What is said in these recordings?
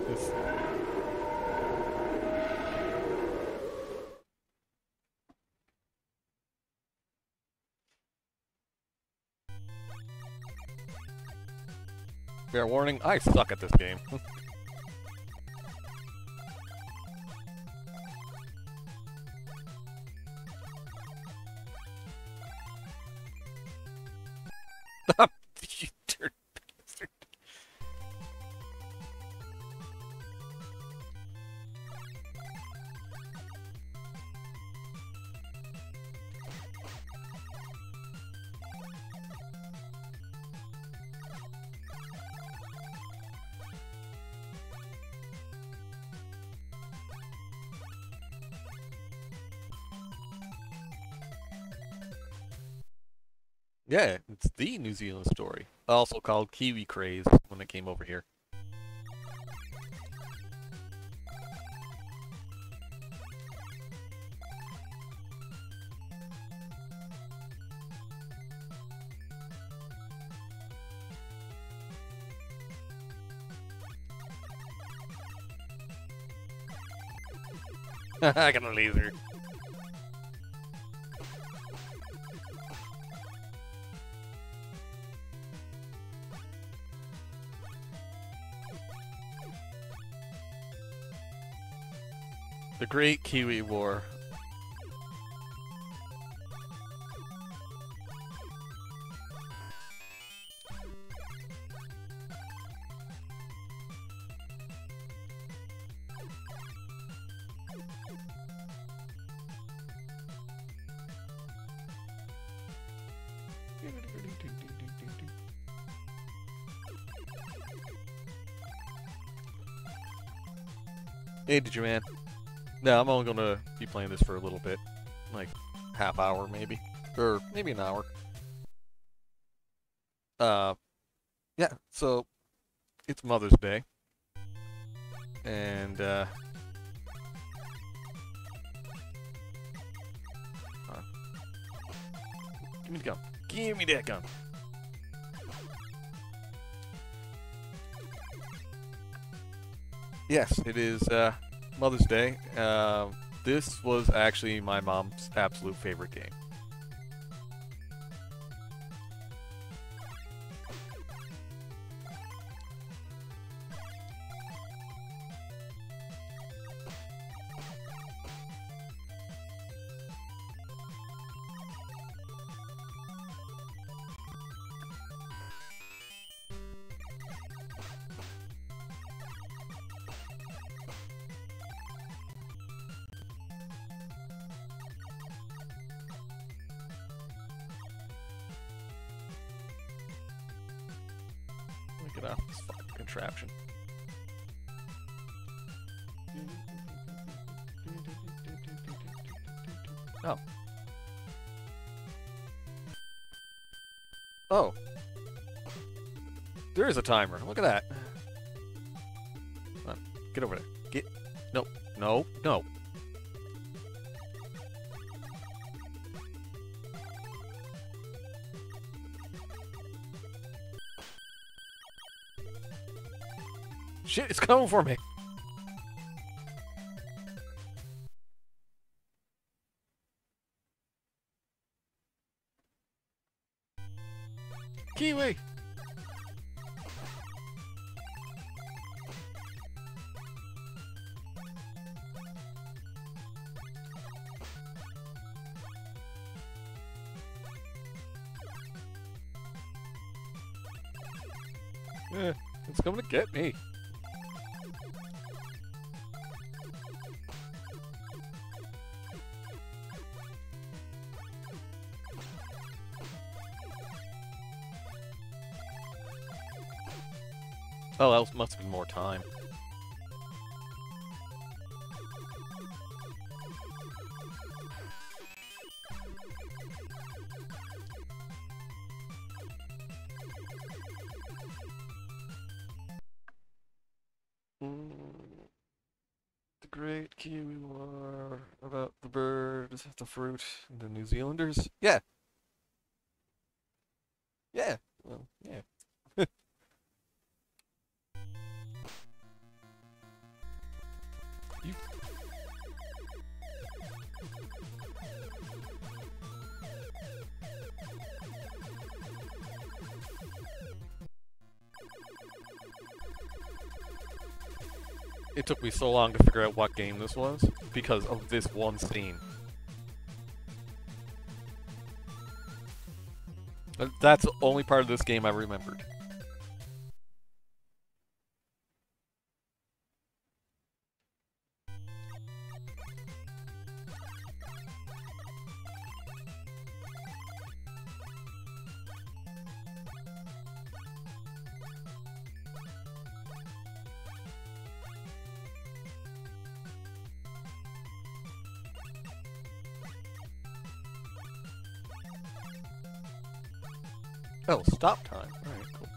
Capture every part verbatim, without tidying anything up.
It's, fair warning, I suck at this game. You dirty bastard. Yeah, it's the New Zealand story. Also called Kiwi Craze when it came over here. I got a laser. The Great Kiwi War. Hey, did you man? No, I'm only gonna be playing this for a little bit. Like, half hour maybe. Or maybe an hour. Uh, yeah, so, it's Mother's Day. And, uh... uh give me the gun. Give me that gun. Yes, it is, uh... Mother's Day. Uh, this was actually my mom's absolute favorite game. Get off this fucking contraption. Oh. Oh. There is a timer. Look at that. Come on. Get over there. Get. No. No. No. Shit, it's coming for me. Kiwi! Eh, it's coming to get me. Oh, that must have been more time. Mm, the Great Kiwi War about the birds, the fruit, and the New Zealanders. Yeah. Yeah. Well, yeah. It took me so long to figure out what game this was because of this one scene. But that's the only part of this game I remembered. Oh, stop time. Alright, cool.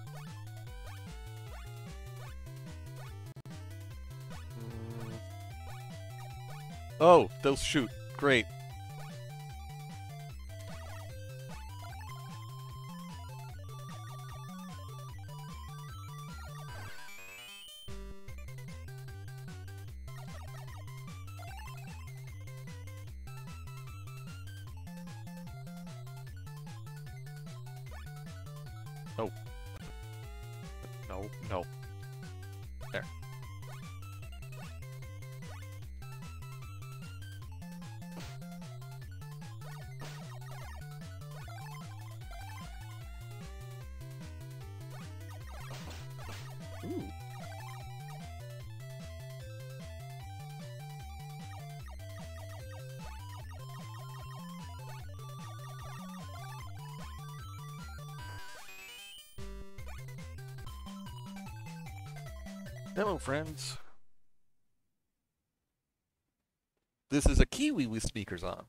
Mm. Oh, they'll shoot. Great. No. No, no. There. Ooh. Hello, friends. This is a Kiwi with speakers on.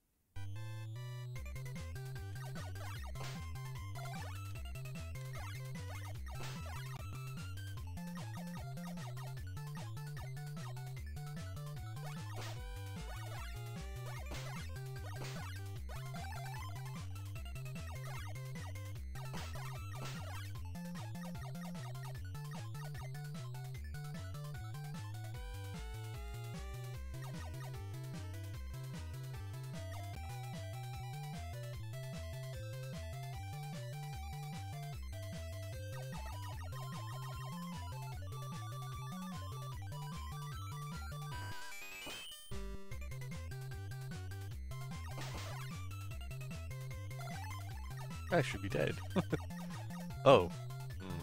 I should be dead. Oh. Mm.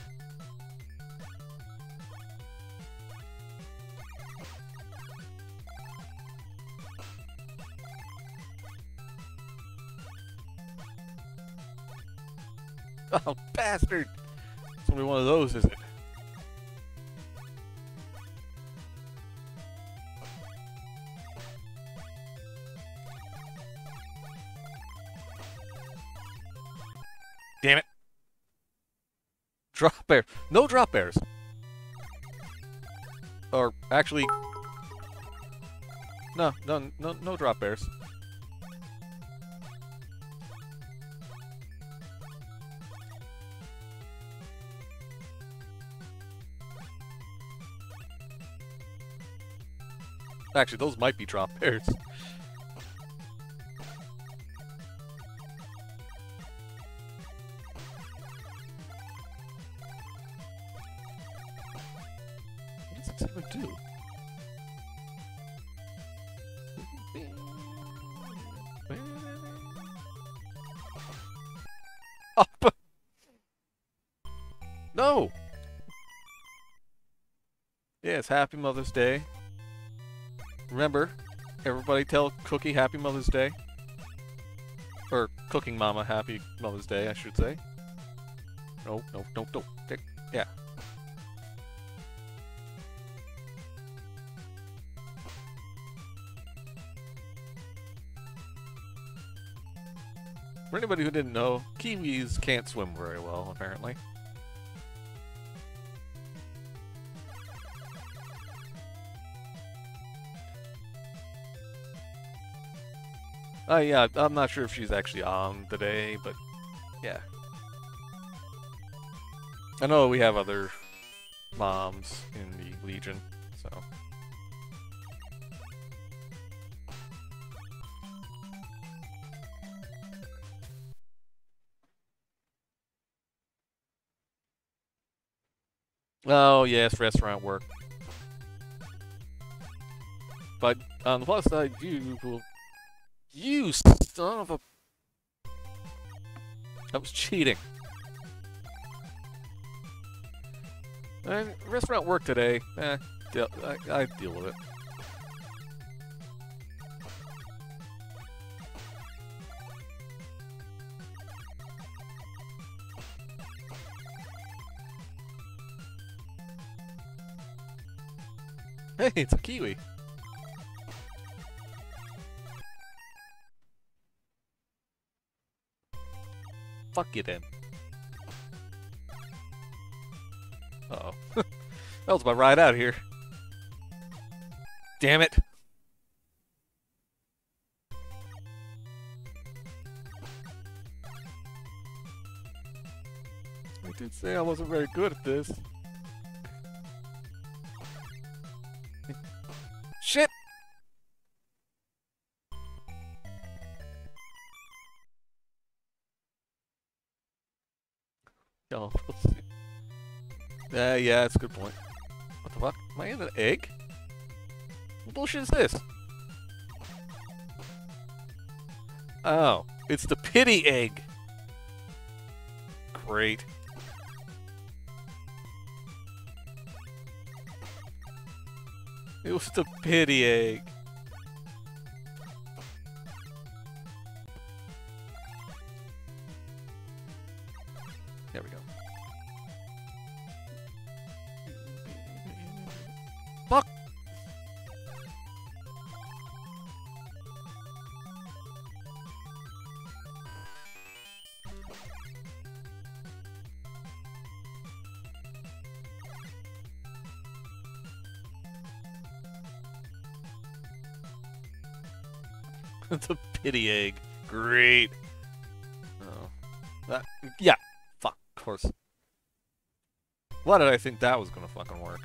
Oh, bastard! It's only one of those, is it? Damn it. Drop bear. No drop bears. Or actually, no, no, no, no drop bears. Actually, those might be drop bears. What does it even do? Oh, but no! Yes, Happy Mother's Day. Remember, everybody tell Cookie Happy Mother's Day. Or Cooking Mama Happy Mother's Day, I should say. No, no, don't, don't. Yeah. For anybody who didn't know, kiwis can't swim very well, apparently. Uh, yeah, I'm not sure if she's actually on today, but yeah. I know we have other moms in the Legion, so. Oh, yes, restaurant work. But on the plus side, you will... You son of a... That was cheating. And restaurant work today. Eh, deal, I, I deal with it. Hey, it's a kiwi. Fuck you then. Uh-oh. That was my ride out here. Damn it. I did say I wasn't very good at this. Shit! Oh, let's see. Uh, yeah, that's a good point. What the fuck? Am I in an egg? What bullshit is this? Oh, it's the pity egg. Great. It was the pity egg. There we go. Fuck! The pity egg. Great. Oh. That, yeah. Fuck, of course. Why did I think that was gonna fucking work?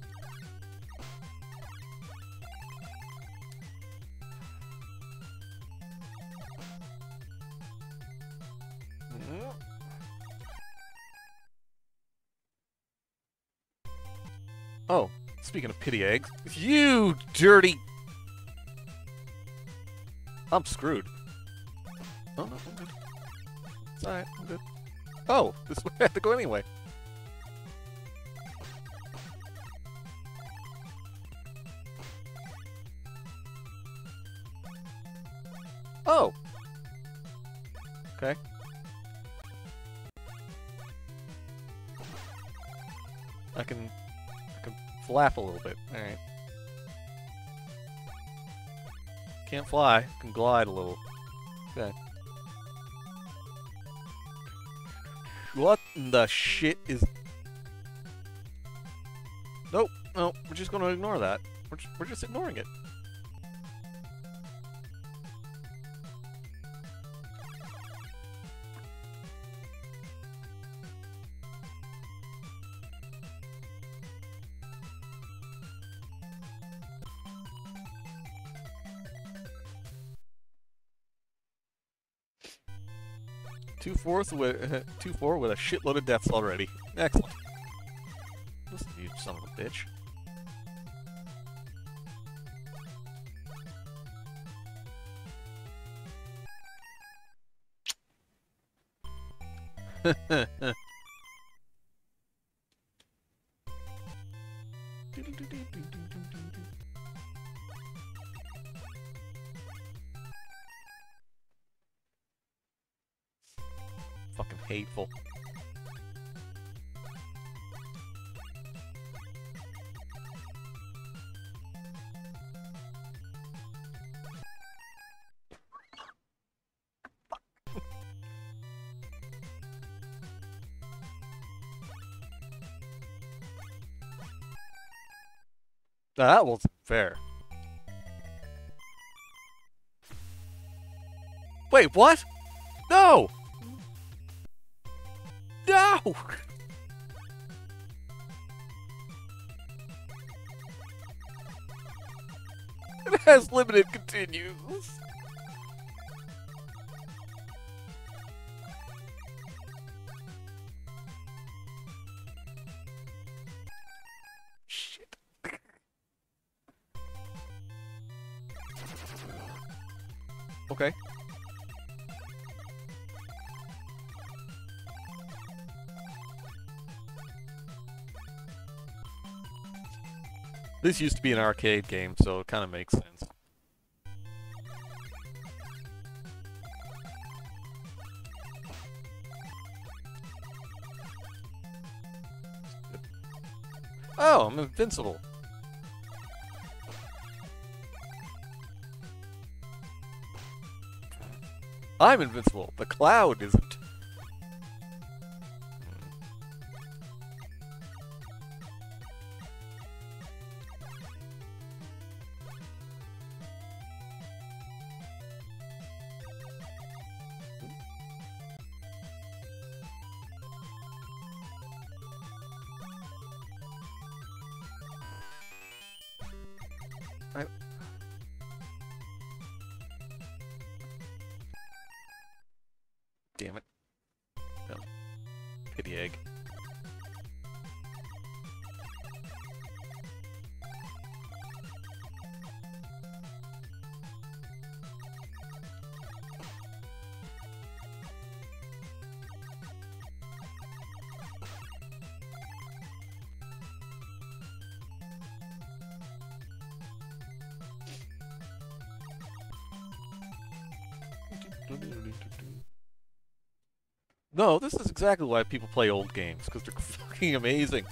Oh, speaking of pity eggs, you dirty... I'm screwed. Oh, no, I'm good. It's alright, I'm good. Oh, this way I have to go anyway. Oh! Okay. I can... I can flap a little bit. Alright. Can't fly. Can glide a little. Okay. What in the shit is... Nope. No, we're just gonna ignore that. We're just, we're just ignoring it. Two fourth with uh, two four with a shitload of deaths already. Excellent. Listen, you son of a bitch. Fucking hateful. Now that wasn't fair. Wait, what? No! No! It has limited continues. Okay. This used to be an arcade game, so it kind of makes sense. Oh, I'm invincible. I'm invincible. The cloud isn't. I... Damn it. No. Pity egg. No, this is exactly why people play old games, because they're fucking amazing.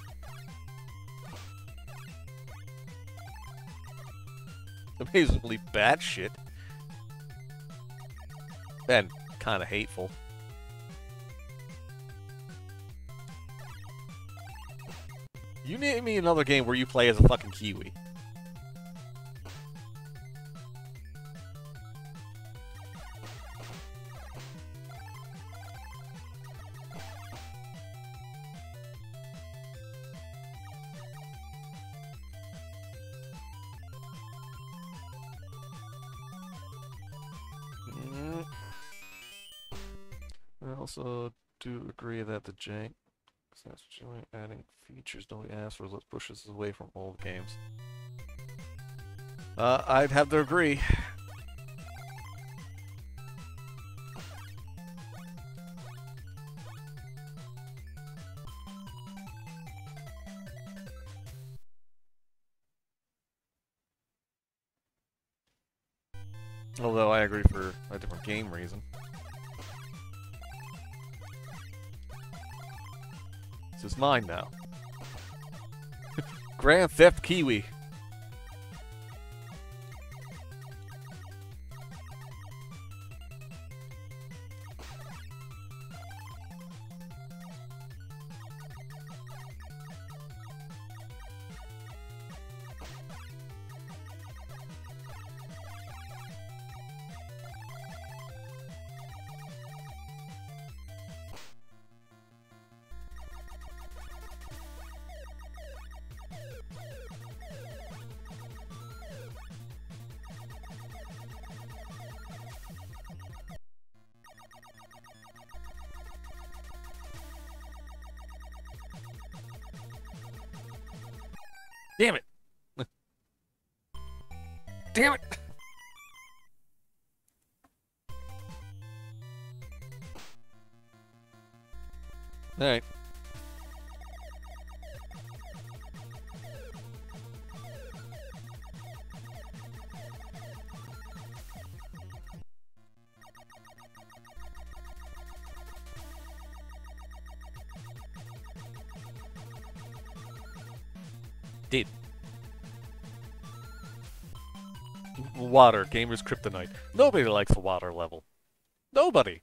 Amazingly bad shit. And kind of hateful. You name me another game where you play as a fucking Kiwi. I also do agree that the jank is adding features don't ask for let's push us away from old games. Uh, I'd have to agree. Although I agree for a different game reason. This is mine now. Grand Theft Kiwi. Damn it! Damn it! Alright. Did. Water, gamer's kryptonite. Nobody likes a water level. Nobody.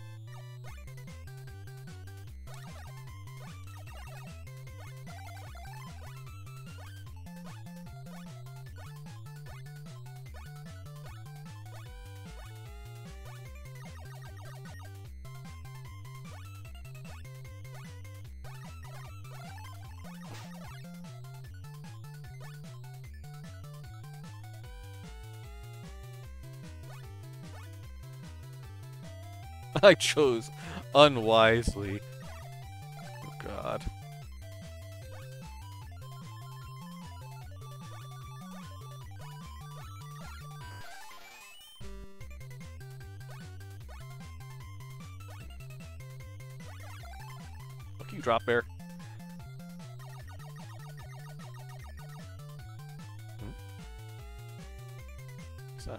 I chose unwisely. Oh God. Fuck you, Drop Bear. Hmm? What's that?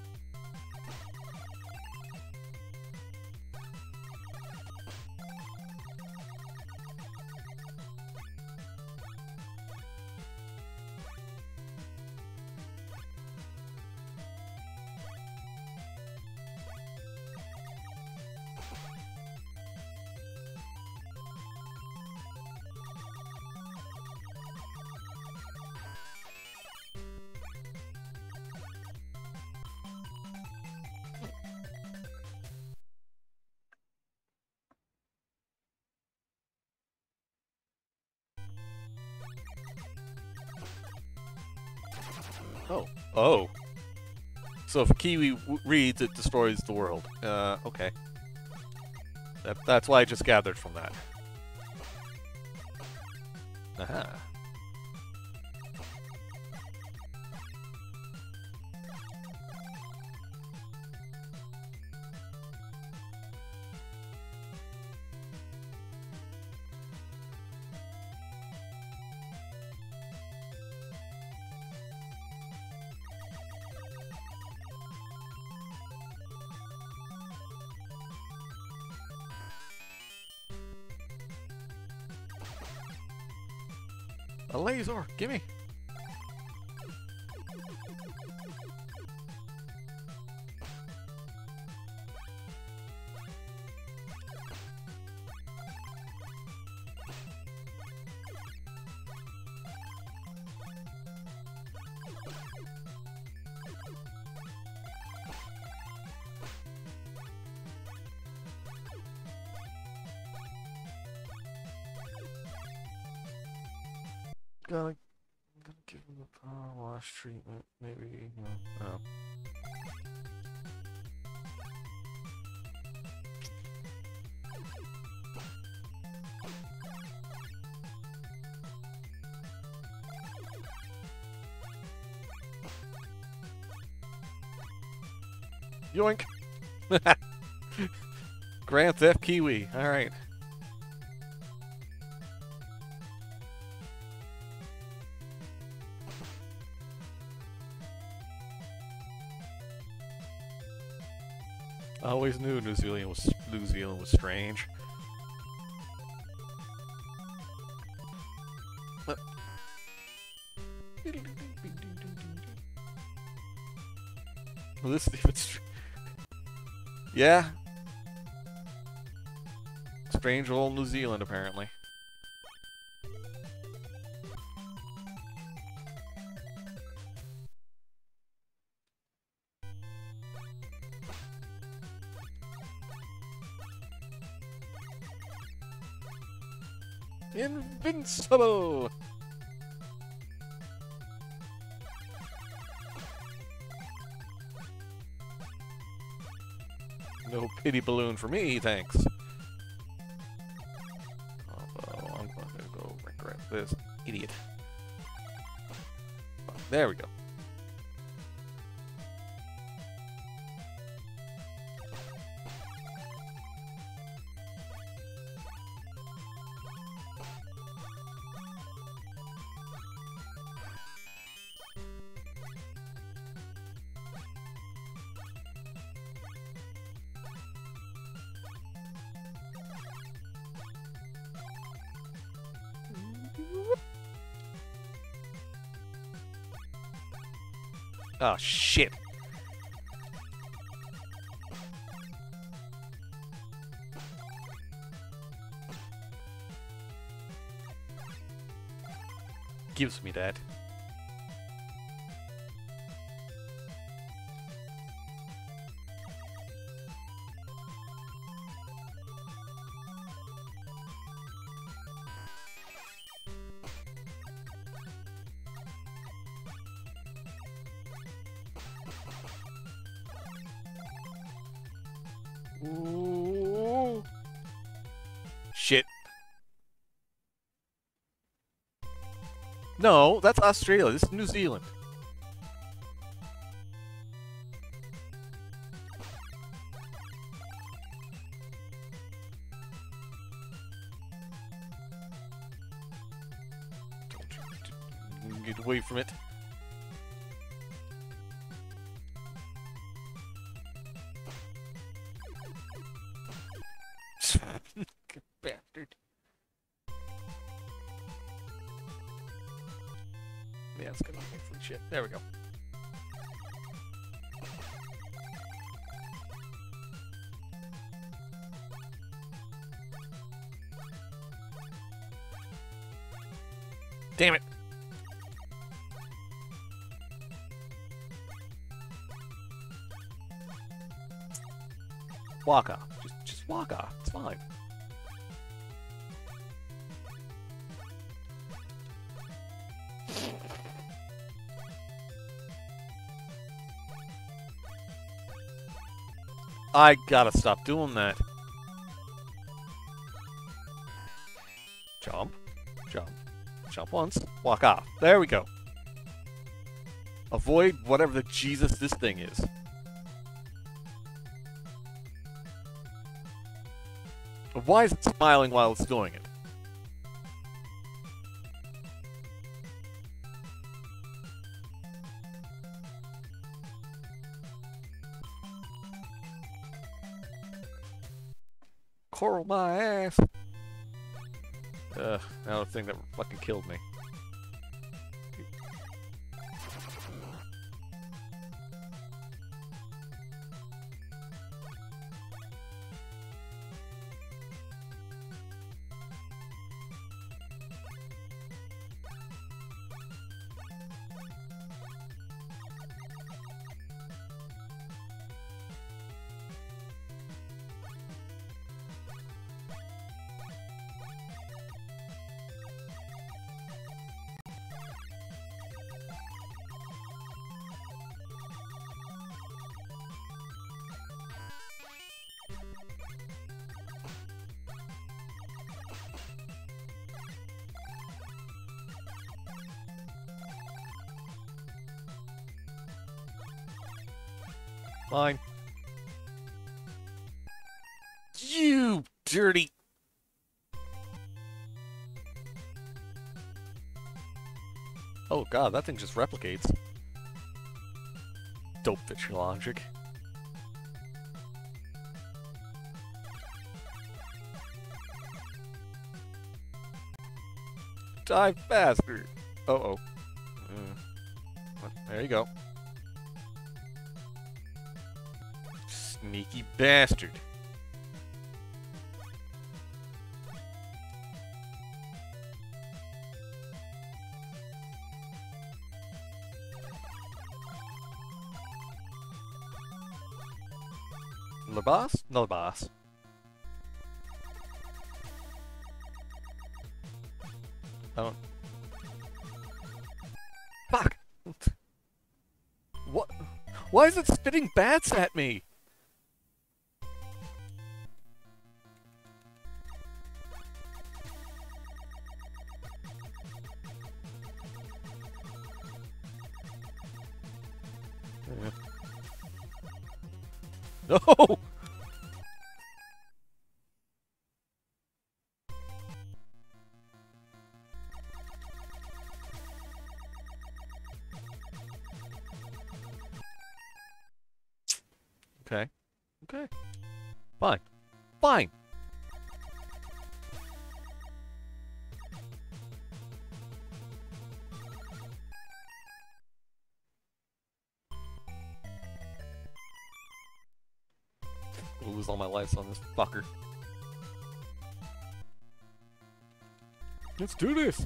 Oh. Oh. So if a Kiwi w reads, it destroys the world. Uh, okay. That, that's what I just gathered from that. Aha. A laser, gimme! Gotta, gotta give him the power wash treatment, maybe. No. Oh. Yoink! Grand Theft Kiwi. All right. I always knew New Zealand was New Zealand was strange. But well, this is even str yeah. Strange old New Zealand, apparently. Invincible! No pity balloon for me, thanks. Although I'm gonna go regret this idiot. Oh, there we go. Oh, shit. Gives me that. Ooh. Shit. No, that's Australia. This is New Zealand. away from it. Bastard. Yeah, it's gonna make some shit. There we go. Damn it! Walk off. Just, just walk off. It's fine. I gotta stop doing that. Jump. Jump. Jump once. Walk off. There we go. Avoid whatever the Jesus this thing is. Why is it smiling while it's doing it? Coral my ass. Ugh, another thing that fucking killed me. Fine. You dirty... Oh god, that thing just replicates. Dope fish logic. Die faster! Uh-oh. Mm. There you go. Sneaky bastard. The boss? No, the boss. I don't... Fuck! What? Why is it spitting bats at me? No! Okay. Okay. Fine. Fine. I'll lose all my lives on this fucker. Let's do this!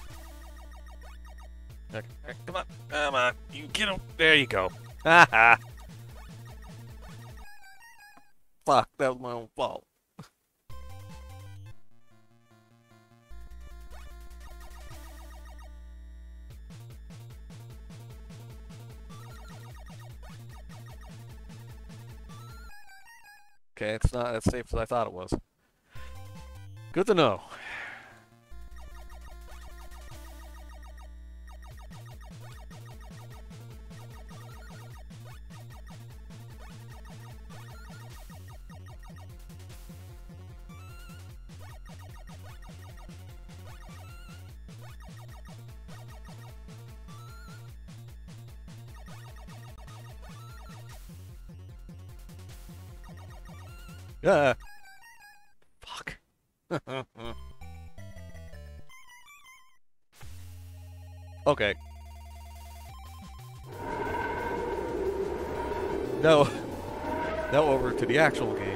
Okay, come on, come on, you get him. There you go. Haha. Fuck, that was my own fault. Okay, it's not as safe as I thought it was. Good to know. Yeah. Fuck. Okay. No. Now over to the actual game.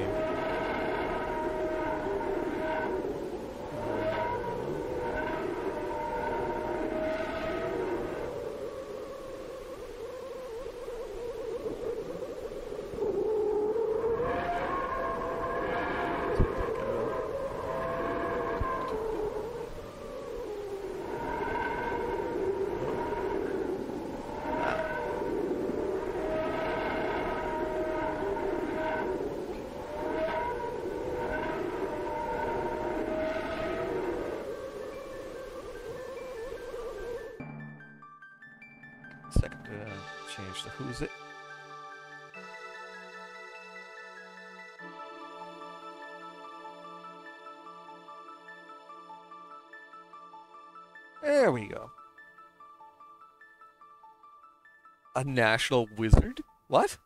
Second to uh, change the who's it. There we go. A national wizard? What?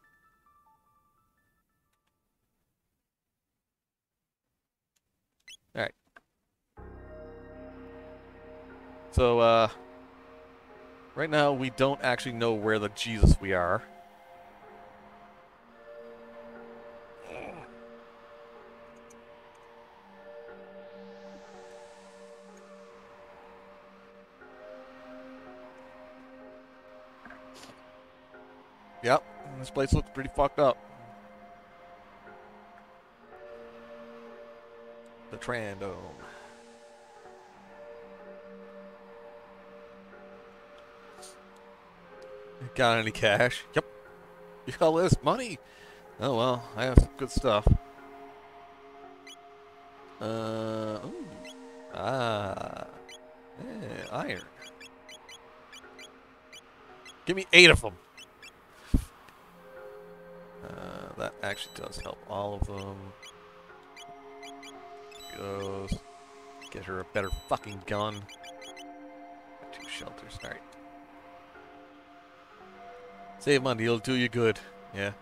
Alright. So, uh... right now, we don't actually know where the Jesus we are. Yep, this place looks pretty fucked up. The Trandome. Got any cash? Yep. You got all this money? Oh well, I have some good stuff. Uh, ooh. Ah. Yeah, iron. Give me eight of them. Uh, that actually does help all of them. Goes. Get her a better fucking gun. Got two shelters. Alright. Save money, it'll do you good. Yeah.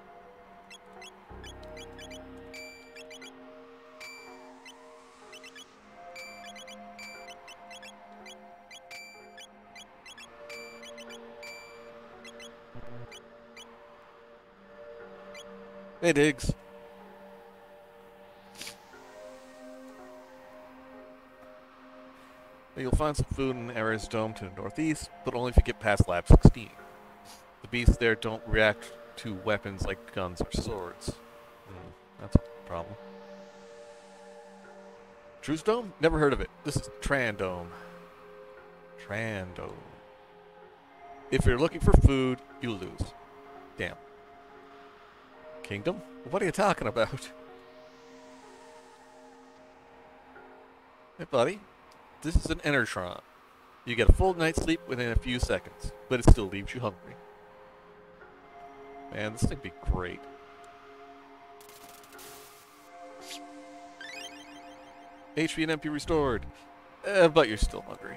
Hey, Diggs. You'll find some food in Ares Dome to the northeast, but only if you get past Lab sixteen. The beasts there don't react to weapons like guns or swords. Mm, that's a problem. Truce Dome? Never heard of it. This is Trandome. Trandome. If you're looking for food, you lose. Damn. Kingdom? What are you talking about? Hey, buddy. This is an Enertron. You get a full night's sleep within a few seconds, but it still leaves you hungry. Man, this thing would be great. H P and M P restored. Uh, but you're still hungry.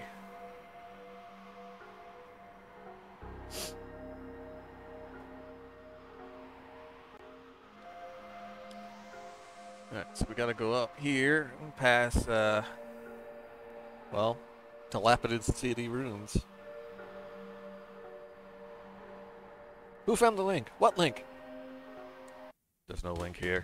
Alright, so we gotta go up here and pass, uh, well, dilapidated city ruins. Who found the link? What link? There's no link here.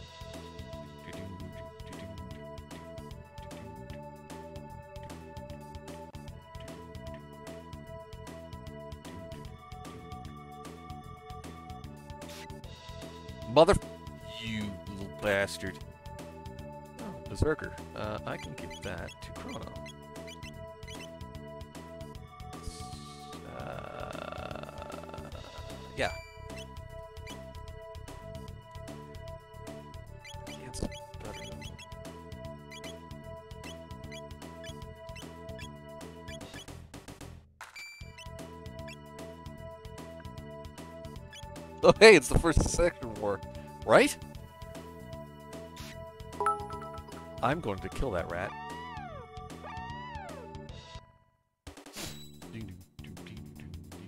Mother... You little bastard. Oh, Berserker. Uh, I can give that to Chrono. Uh, yeah. It's better. Oh, hey, it's the first section war, right? I'm going to kill that rat.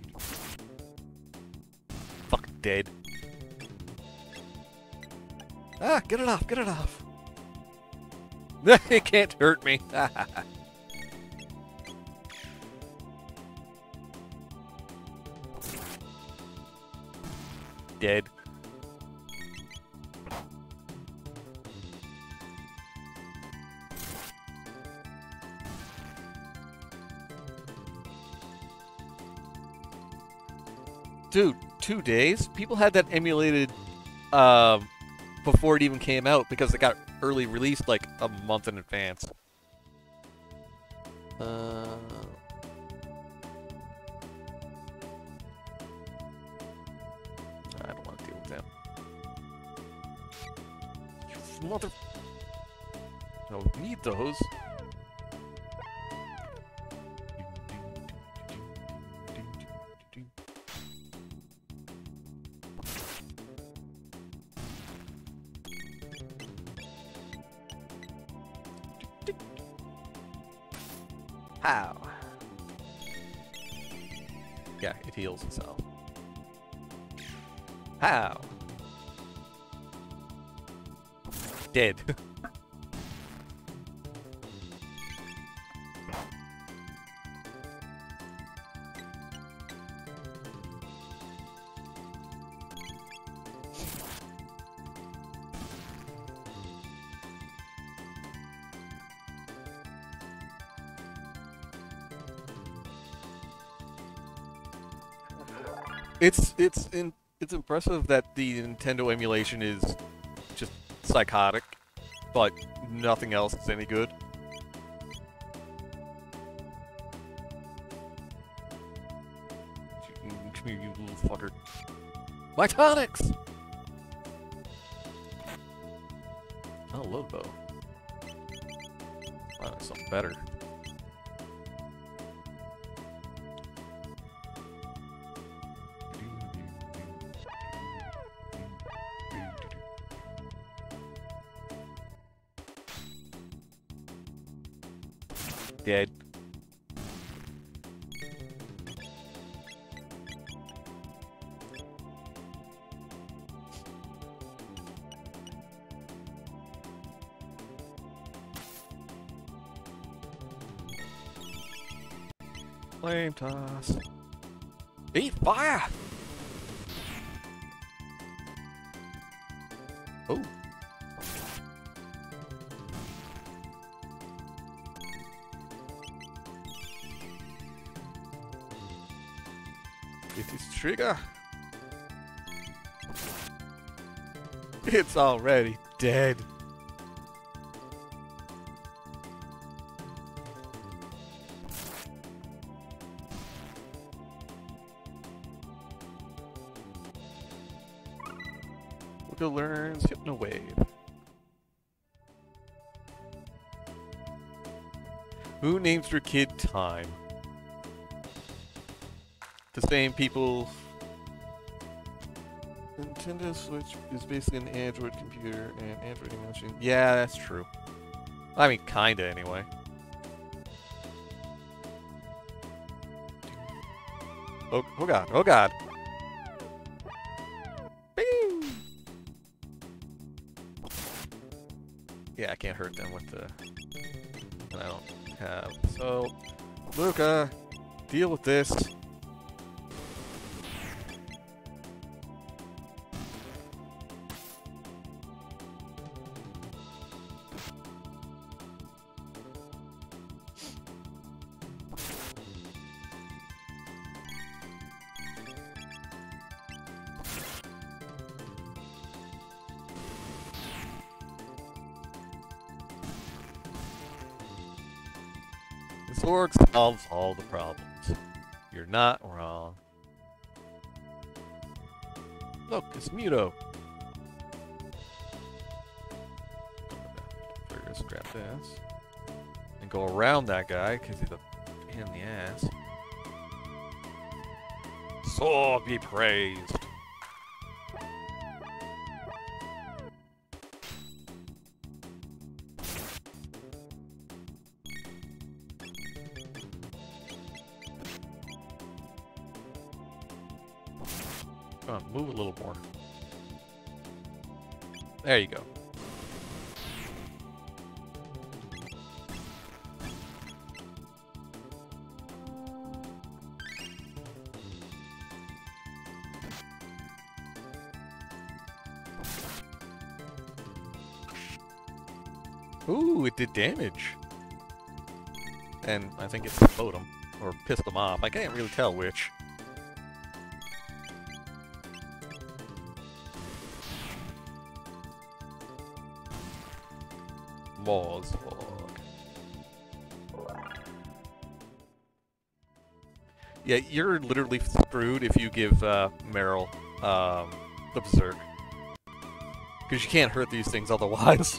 Fuck dead. Ah, get it off, get it off. It can't hurt me. Dead. Dude, two days? People had that emulated um, before it even came out because it got early released like a month in advance. Uh, I don't want to deal with them. You mother... I don't need those. How? Yeah, it heals itself. How? Dead. It's it's in, it's impressive that the Nintendo emulation is just psychotic, but nothing else is any good. Come here, you little fucker. My tonics! Oh, load bow. Wow, that's something better. Dead. Flame toss. Eat fire! Oh. It is trigger. It's already dead. Luca learns Hypno Wave. Who names their kid Time? The same people. Nintendo Switch is basically an Android computer and Android emulation. Yeah, that's true. I mean, kinda anyway. Oh, oh god, oh god. Bing! Yeah, I can't hurt them with the... And I don't have... So, Luca, deal with this. Zorg solves all the problems. You're not wrong. Look, it's Muto. First, grab this. And go around that guy, because he's a pain in the ass. Sword be praised. Come on, move a little more. There you go. Ooh, it did damage. And I think it slowed him. Or pissed him off. I can't really tell which. Mozzarella. Yeah, you're literally screwed if you give uh, Meryl um, the Berserk. Because you can't hurt these things otherwise.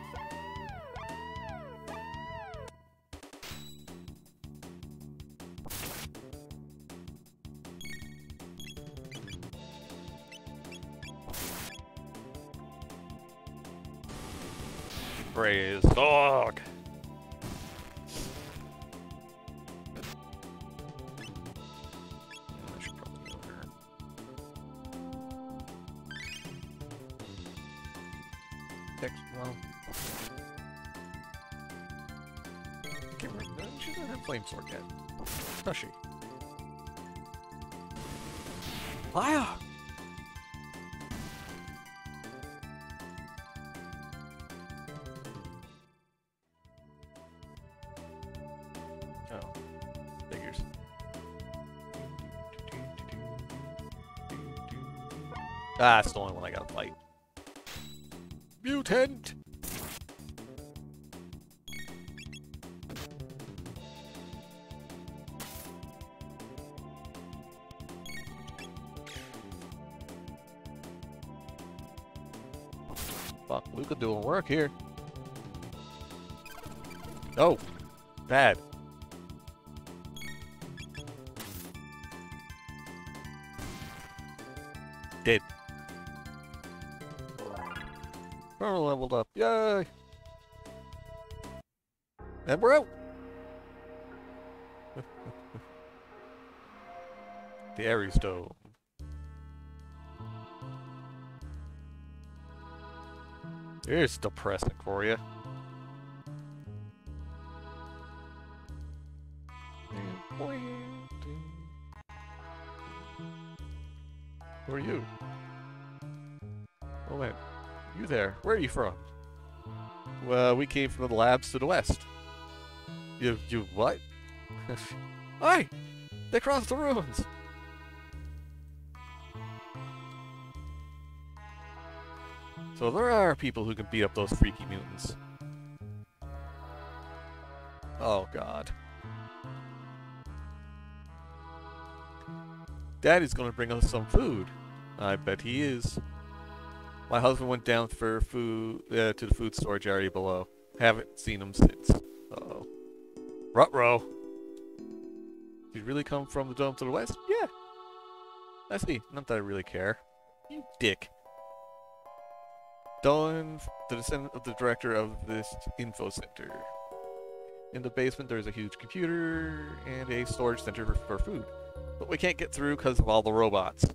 Praise dog! I should probably go here. Text, well... Can't remember, she doesn't have Flame Sword yet. Does she? Liar! Ah, it's the only one I gotta fight. Mutant! Fuck, Luca doing work here. Oh! Bad. Dead. We're leveled up. Yay! And we're out! The Ares Dome. It's depressing for you. Who are you? Oh wait, you there? Where are you from? Well, we came from the labs to the west. You, you what? Hi! They crossed the ruins! So there are people who can beat up those freaky mutants. Oh god. Daddy's gonna bring us some food. I bet he is. My husband went down for food uh, to the food storage area below. Haven't seen him since. Uh-oh. Ruh-roh. Did you really come from the dome to the west? Yeah. I see. Not that I really care. You dick. Dawn, the descendant of the director of this info center. In the basement there's a huge computer and a storage center for, for food. But we can't get through because of all the robots.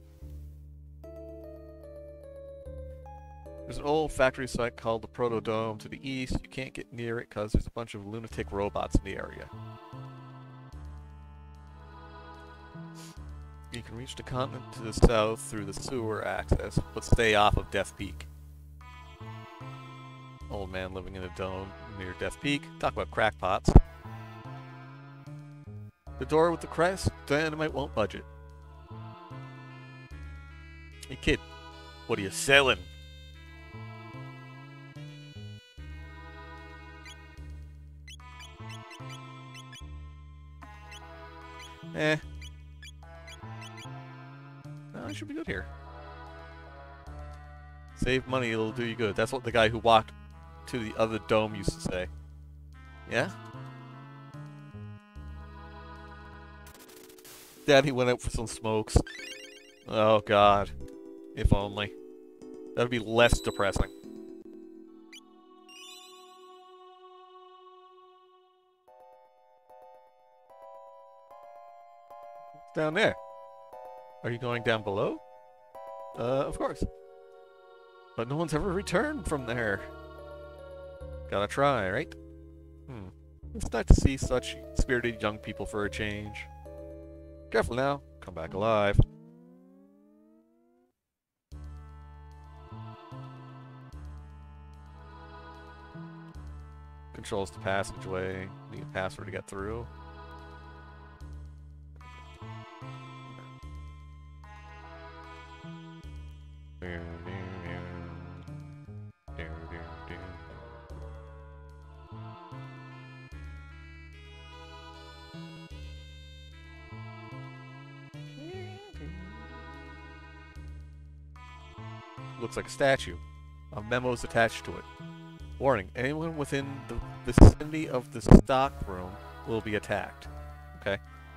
There's an old factory site called the Protodome to the east. You can't get near it because there's a bunch of lunatic robots in the area. You can reach the continent to the south through the sewer access, but stay off of Death Peak. Old man living in a dome near Death Peak. Talk about crackpots. The door with the crest, dynamite won't budge it. Hey kid, what are you selling? Eh. No, I should be good here. Save money, it'll do you good. That's what the guy who walked to the other dome used to say. Yeah? Daddy went out for some smokes. Oh god. If only. That would be less depressing. Down there. Are you going down below? Uh, of course. But no one's ever returned from there. Gotta try, right? Hmm. It's nice to see such spirited young people for a change. Careful now. Come back alive. Controls the passageway. Need a password to get through. Looks like a statue. A memo is attached to it. Warning, anyone within the vicinity of the stock room will be attacked. Okay.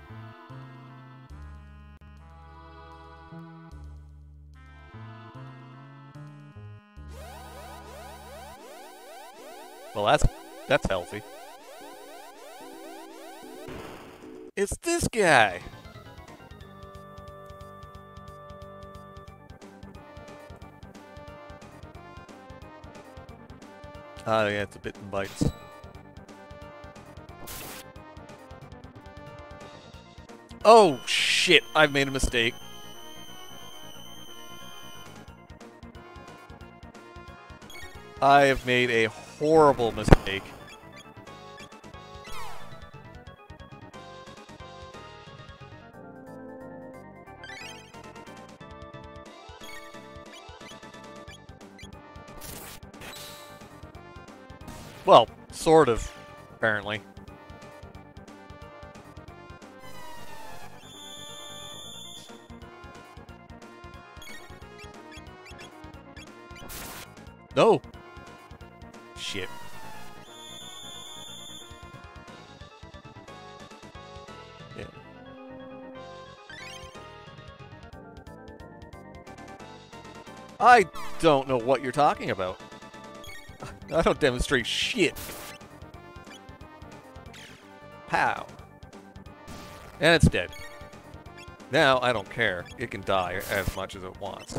Well, that's that's healthy. It's this guy! Ah, yeah, it's a bit and bites. Oh, shit! I've made a mistake. I have made a horrible mistake. Well, sort of, apparently. No! Shit. Yeah. I don't know what you're talking about. I don't demonstrate shit. Pow. And it's dead. Now, I don't care. It can die as much as it wants.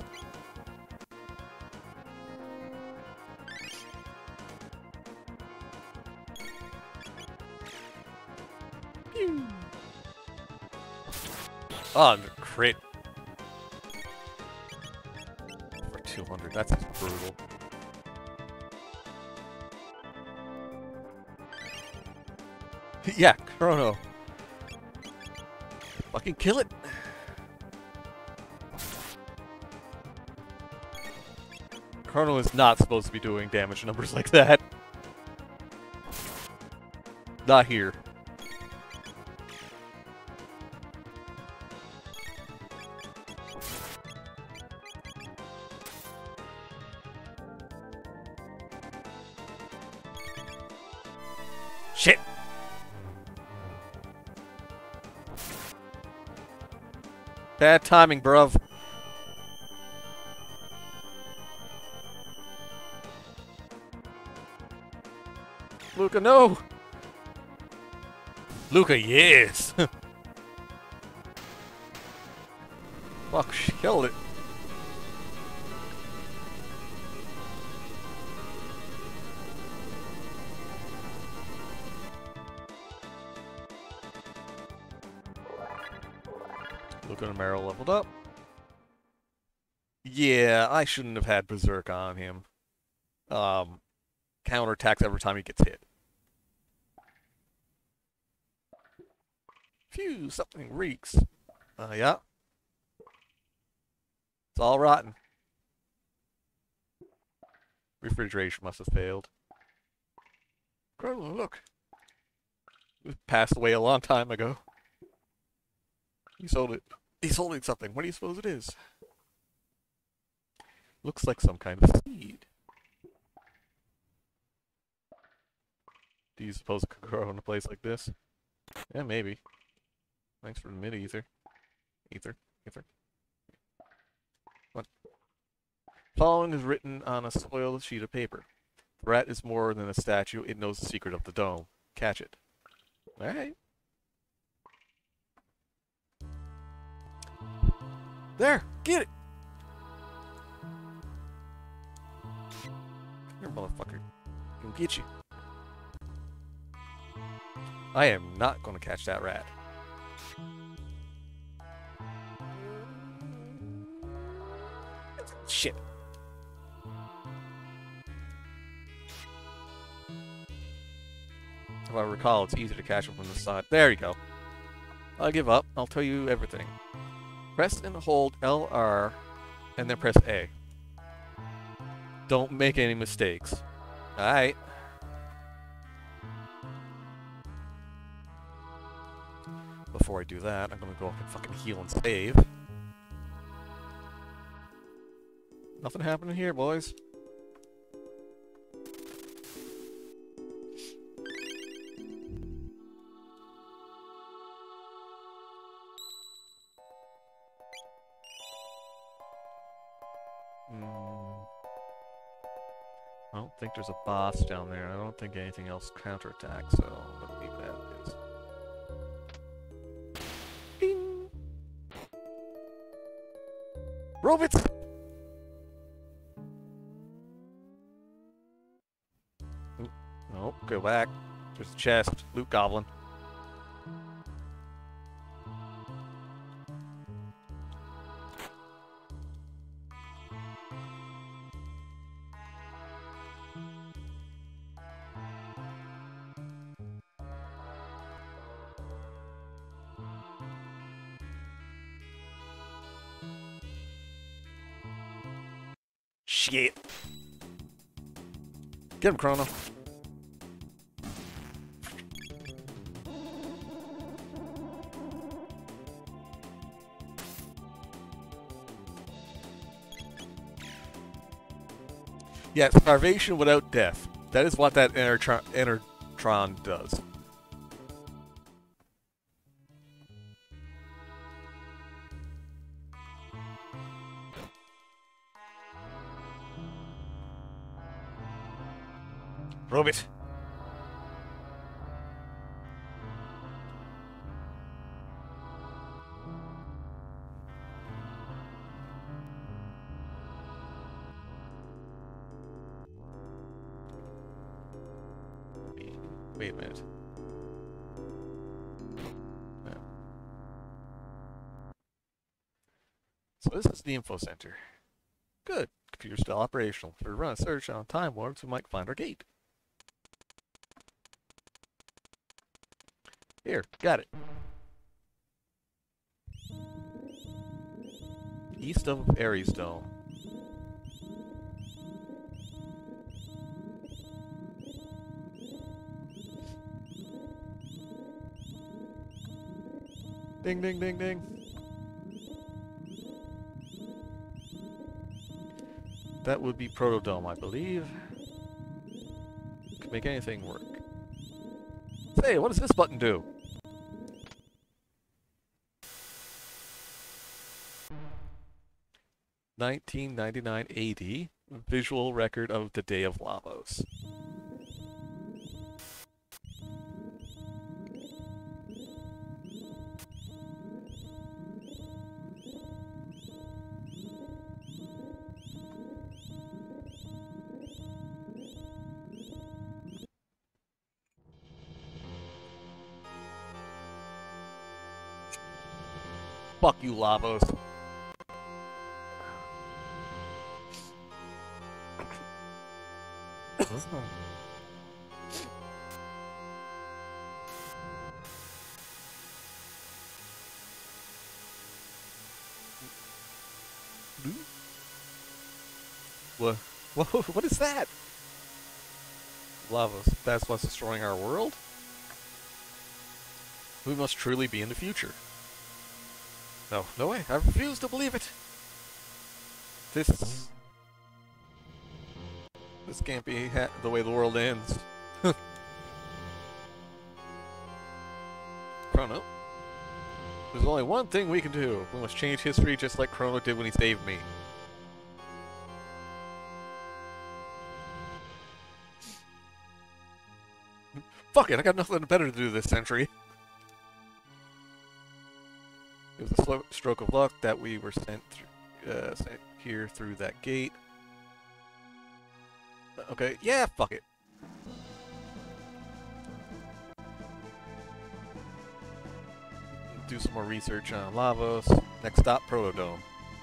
Pew. Oh, the crit. For two hundred. That's brutal. Yeah, Chrono. Fucking kill it. Chrono is not supposed to be doing damage numbers like that. Not here. Shit! Bad timing, bruv. Luca, no! Luca, yes! Fuck, she killed it. Luca and Meryl leveled up. Yeah, I shouldn't have had Berserk on him. Um, counterattacks every time he gets hit. Phew, something reeks. Uh, yeah. It's all rotten. Refrigeration must have failed. Chrono, look. It passed away a long time ago. He sold it. He's holding something. What do you suppose it is? Looks like some kind of seed. Do you suppose it could grow in a place like this? Yeah, maybe. Thanks for the mid-ether. Ether. Ether. What? Following is written on a soiled sheet of paper. The rat is more than a statue. It knows the secret of the dome. Catch it. Alright. There! Get it! motherfucker. Can get you. I am not going to catch that rat. Shit. If I recall, it's easy to catch him from the side. There you go. I'll give up. I'll tell you everything. Press and hold L R, and then press A. Don't make any mistakes. Alright. Before I do that, I'm gonna go up and fucking heal and save. Nothing happening here, boys. Mm. I don't think there's a boss down there. I don't think anything else counterattacks, so I'm gonna leave that as is. Ding! Robots! Oop, nope, go back. There's a chest. Loot goblin. Shit. Get him, Chrono. Yeah, starvation without death. That is what that Enertron, Enertron does. Robot. Wait a minute. Yeah. So this is the info center. Good. Computer's still operational. If we run a search on Time Warps, we might find our gate. Here, got it. East of Ares Dome. Ding, ding, ding, ding. That would be Protodome, I believe. Could make anything work. Say, what does this button do? nineteen ninety-nine A D, visual record of the Day of Lavos. Fuck you, Lavos. What? Whoa, what is that? Lavos, that's what's destroying our world? We must truly be in the future. No, no way, I refuse to believe it. This... This can't be ha the way the world ends. Chrono. There's only one thing we can do. We must change history just like Chrono did when he saved me. Fuck it, I got nothing better to do this century. It was a slow stroke of luck that we were sent, through, uh, sent here through that gate. Okay, yeah, fuck it. Do some more research on Lavos. Next stop, Protodome.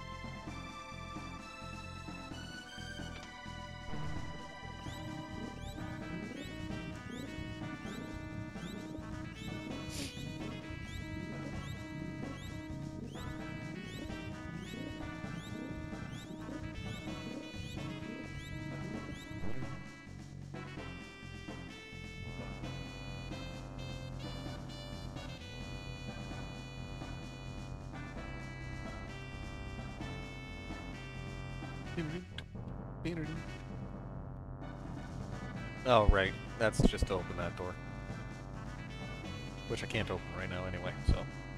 Oh, right. That's just to open that door. Which I can't open right now anyway, so.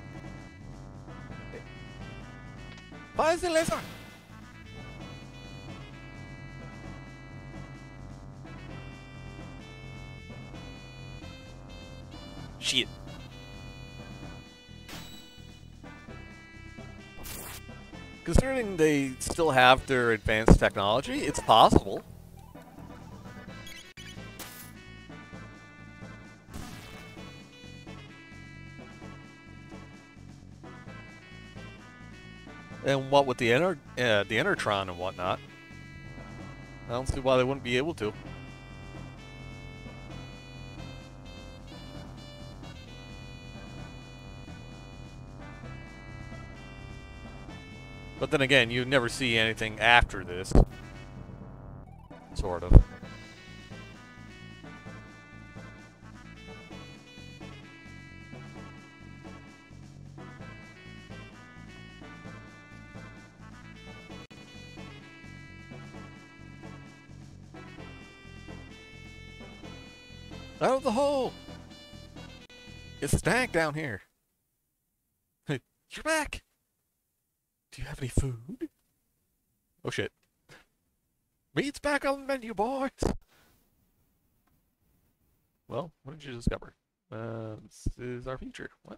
Fire the laser! Shit. Considering they still have their advanced technology, it's possible. And what with the Ener uh, the Enertron and whatnot, I don't see why they wouldn't be able to. But then again, you never see anything after this. Sort of. Out of the hole! It's stank down here. You're back! Do you have any food? Oh shit. Meat's back on the menu, boys! Well, what did you discover? Uh, this is our future. What?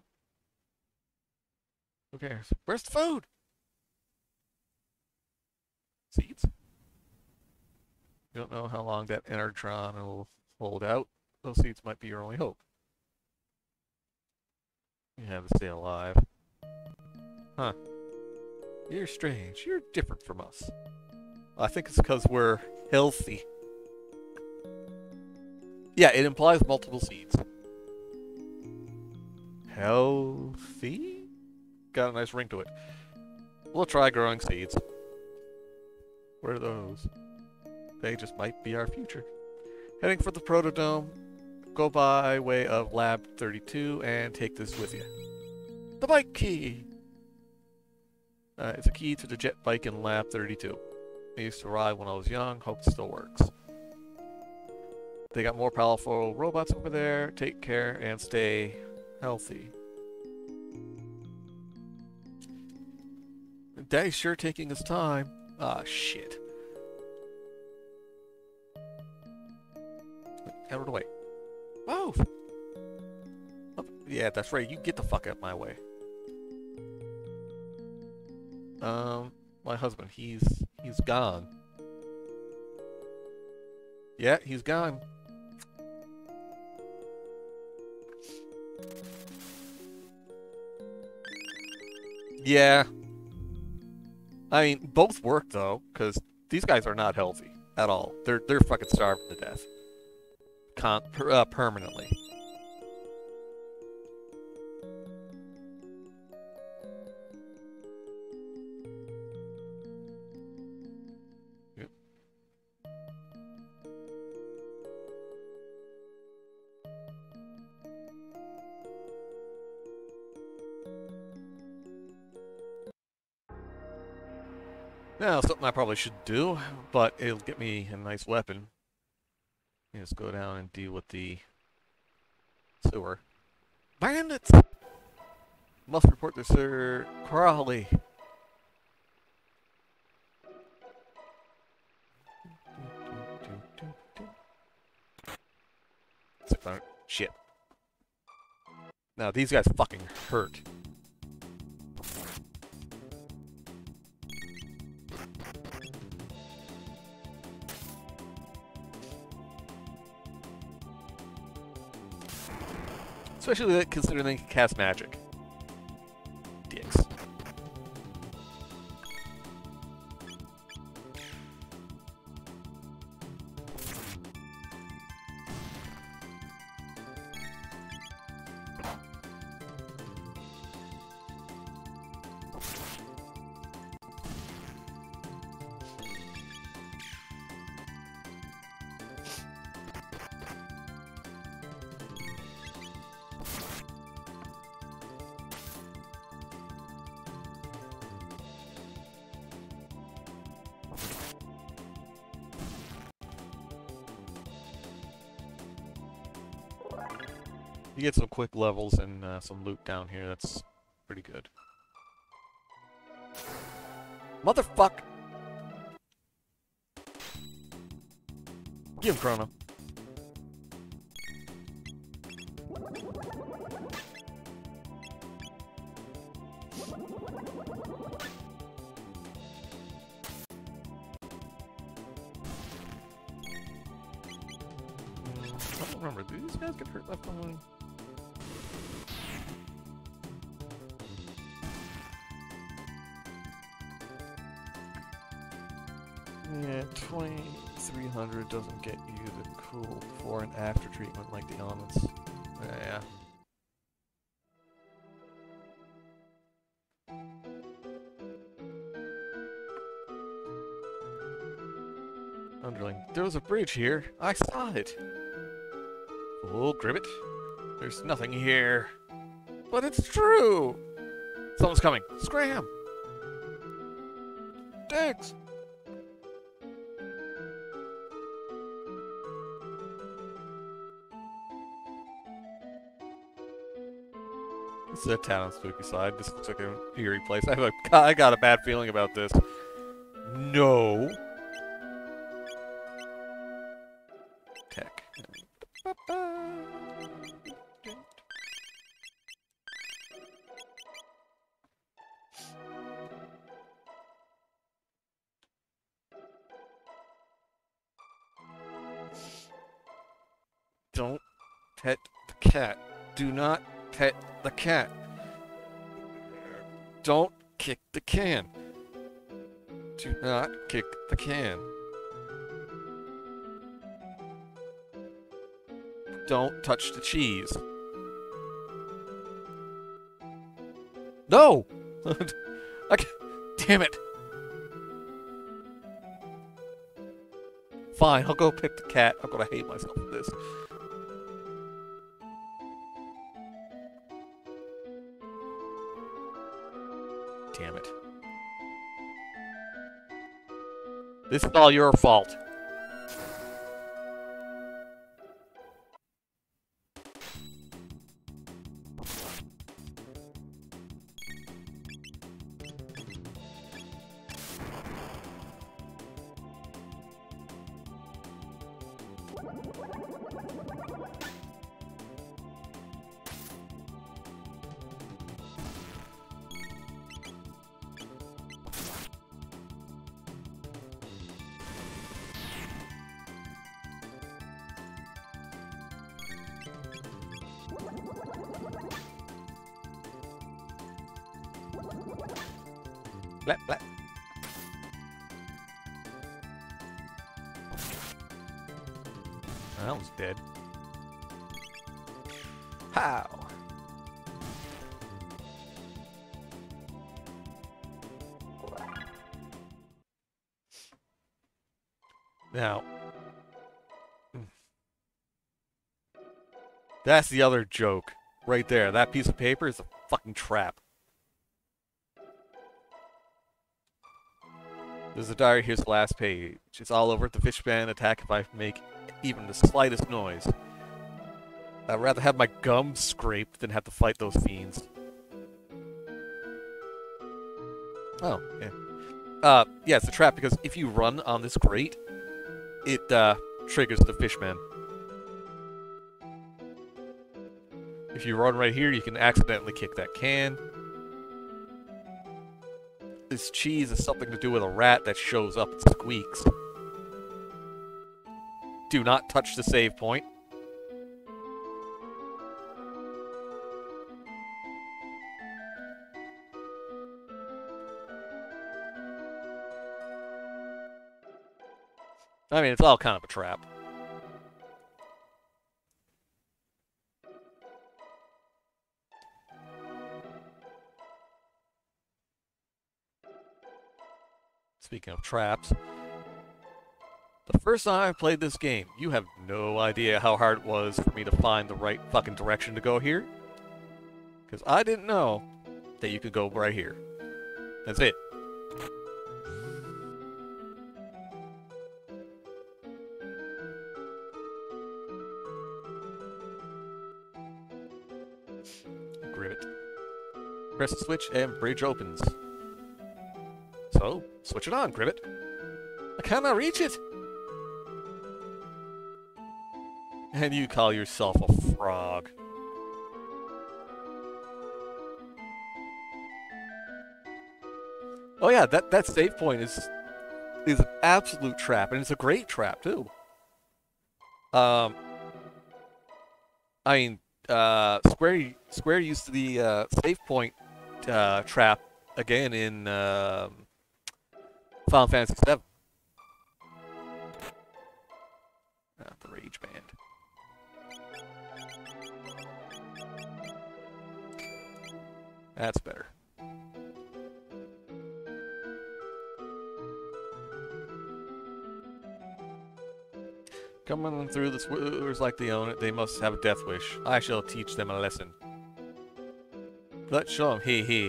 Who cares? Where's the food? Seeds? You don't know how long that Enertron will hold out. Those seeds might be your only hope. You have to stay alive. Huh. You're strange. You're different from us. I think it's because we're healthy. Yeah, it implies multiple seeds. Healthy? Got a nice ring to it. We'll try growing seeds. What are those? They just might be our future. Heading for the Protodome. Go by way of Lab thirty-two and take this with you. The bike key! Uh, it's a key to the jet bike in Lab thirty-two. I used to ride when I was young, hope it still works. They got more powerful robots over there. Take care and stay healthy. Daddy's sure taking his time. Ah, shit. Out of the way. Move! Oh, yeah, that's right. You get the fuck out of my way. Um, my husband, he's he's gone. Yeah, he's gone. Yeah. I mean, both work though, because these guys are not healthy at all. They're they're fucking starving to death. Con per, uh, permanently. Yep. Now, something I probably should do, but it'll get me a nice weapon. Just go down and deal with the sewer. Bandits! Must report to Sir Crowley. six hundred. Shit. Now, these guys fucking hurt. Especially considering they can cast magic. Dicks. You get some quick levels and uh, some loot down here. That's pretty good. Motherfuck! Give him Chrono. I don't remember. Do these guys get hurt left behind? Yeah, twenty-three hundred doesn't get you the cool before and after treatment like the elements. Yeah. Underling, there was a bridge here. I saw it. Fool, Gribbet. There's nothing here. But it's true! Someone's coming. Scram! Diggs! This is a town on Spooky Side. This looks like an eerie place. I have a, I got a bad feeling about this. No. Tech. Don't pet the cat. Do not pet the cat. Don't kick the can. Do not kick the can. Don't touch the cheese. No! I can't, damn it! Fine, I'll go pick the cat. I'm gonna hate myself for this. Damn it. This is all your fault. Blap, blap. That was dead. How? Now, that's the other joke right there. That piece of paper is a fucking trap. There's a diary, here's the last page. It's all over at the Fishman. Attack if I make even the slightest noise. I'd rather have my gums scraped than have to fight those fiends. Oh, yeah. Uh, yeah, it's a trap because if you run on this grate, it, uh, triggers the Fishman. If you run right here, you can accidentally kick that can. This cheese is something to do with a rat that shows up and squeaks. Do not touch the save point. I mean, it's all kind of a trap. Speaking of traps, the first time I played this game, you have no idea how hard it was for me to find the right fucking direction to go here. Because I didn't know that you could go right here. That's it. Grivet. Press the switch and bridge opens. So, switch it on, Grivet. I cannot reach it! And you call yourself a frog. Oh yeah, that, that save point is is an absolute trap, and it's a great trap too. Um, I mean, uh, Square Square used the uh, save point uh, trap again in uh, Final Fantasy seven. Ah, the Rage Band. That's better. Coming through the sewers like they own it, they must have a death wish. I shall teach them a lesson. Let's show them, hee hee.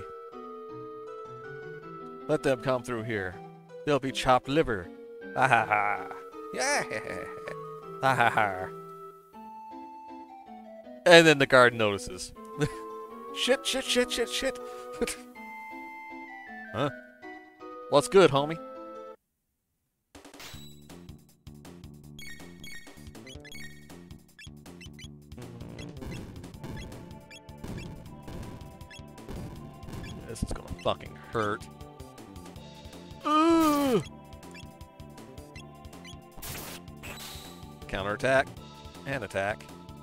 Let them come through here. They'll be chopped liver. Ha ha ha. Yeah. Ha ha ha. And then the guard notices. Shit, shit, shit, shit, shit. Huh? What's good, homie? This is gonna fucking hurt. Ooh! Counterattack and attack.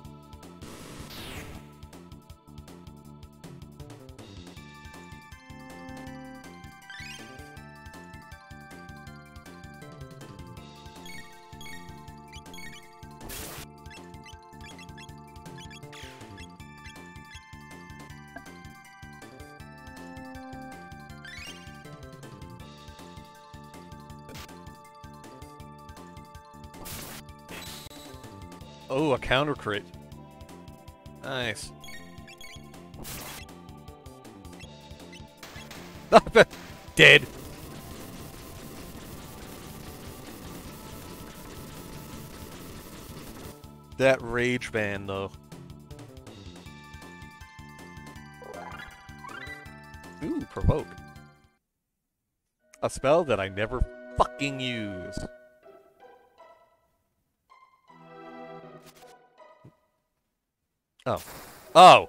Oh, a counter crit. Nice. Dead. That Rage Band, though. Ooh, Provoke. A spell that I never fucking use. Oh. Oh!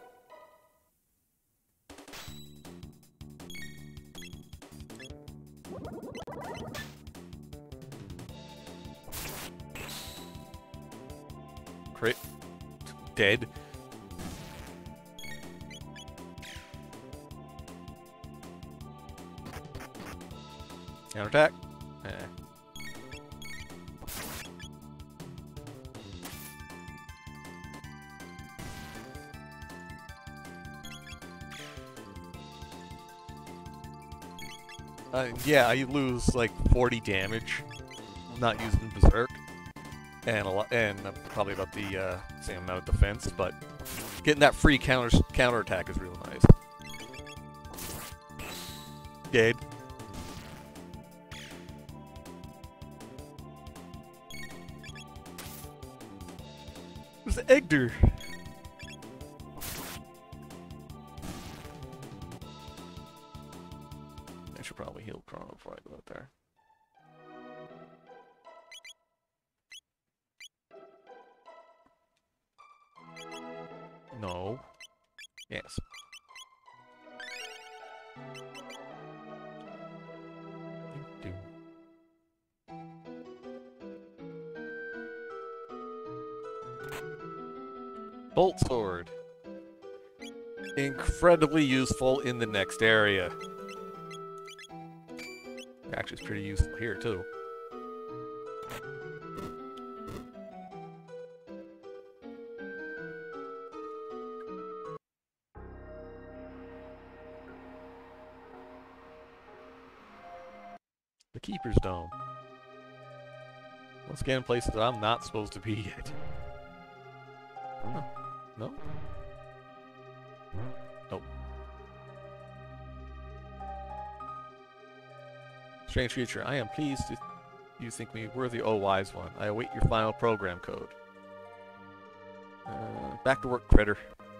Crit. Dead. Counterattack. Eh. Uh, yeah, I lose like forty damage, not using Berserk, and a lot, and uh, probably about the uh, same amount of defense. But getting that free counter counterattack is real nice. Dead. Where's the Egder? I should probably heal Chrono before I go out there. No. Yes. Do, do. Bolt Sword. Incredibly useful in the next area. Actually, it's pretty useful here, too. The Keeper's Dome. Once again, places that I'm not supposed to be yet. Oh, no? Nope. Strange creature, I am pleased to you think me worthy, oh wise one. I await your final program code. Uh, back to work, critter.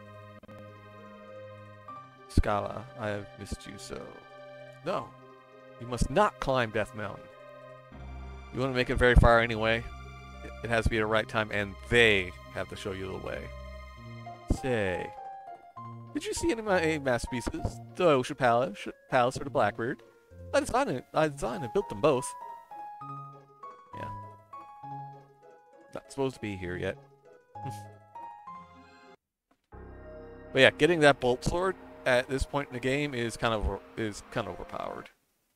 Scala, I have missed you so. No, you must not climb Death Mountain. You want to make it very far anyway. It, it has to be at the right time, and they have to show you the way. Say, did you see any of my masterpieces? The Ocean Palace, Palace or the Blackbird? I designed it. I designed and built them both. Yeah. Not supposed to be here yet. But yeah, getting that bolt sword at this point in the game is kind of is kind of overpowered.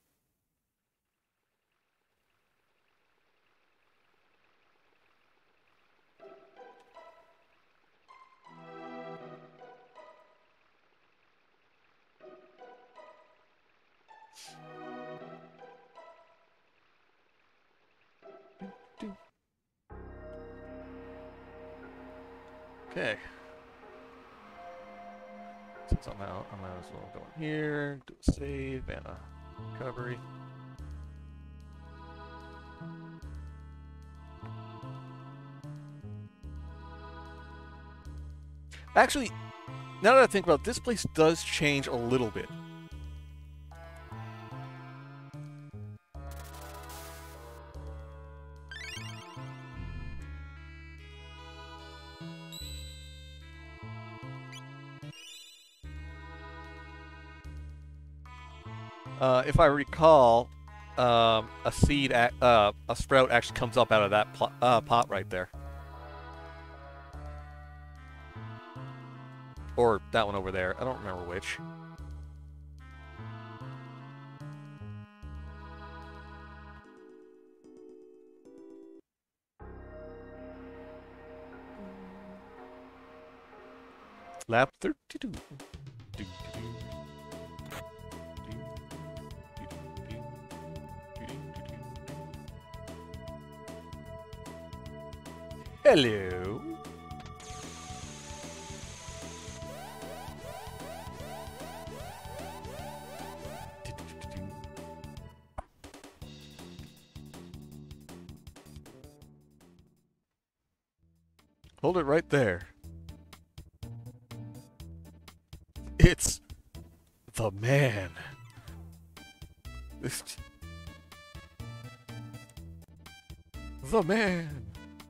Okay. Since I'm out, I might as well go in here, do a save and a recovery. Actually, now that I think about it, this place does change a little bit. Uh, if I recall, um, a seed, uh, a sprout actually comes up out of that pl uh, pot right there. Or that one over there. I don't remember which. Lab thirty-two. Hello. Hold it right there. It's the man. The man.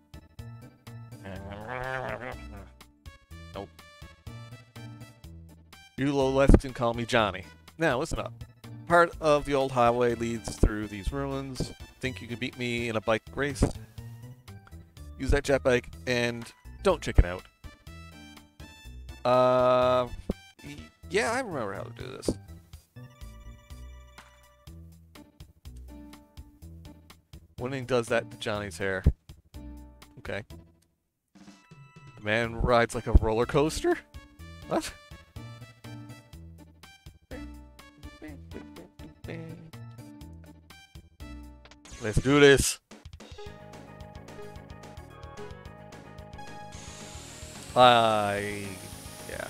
Nope. You low-lefts can call me Johnny. Now, listen up. Part of the old highway leads through these ruins. Think you can beat me in a bike race? Use that jet bike and don't chicken out. Uh, yeah, I remember how to do this. Winning does that to Johnny's hair. Okay. The man rides like a roller coaster? What? Let's do this. I... yeah.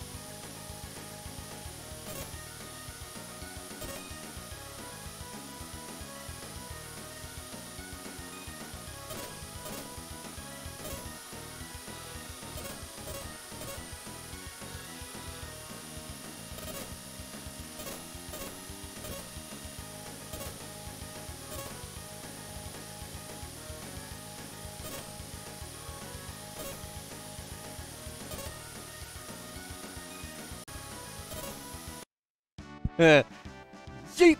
Yeet!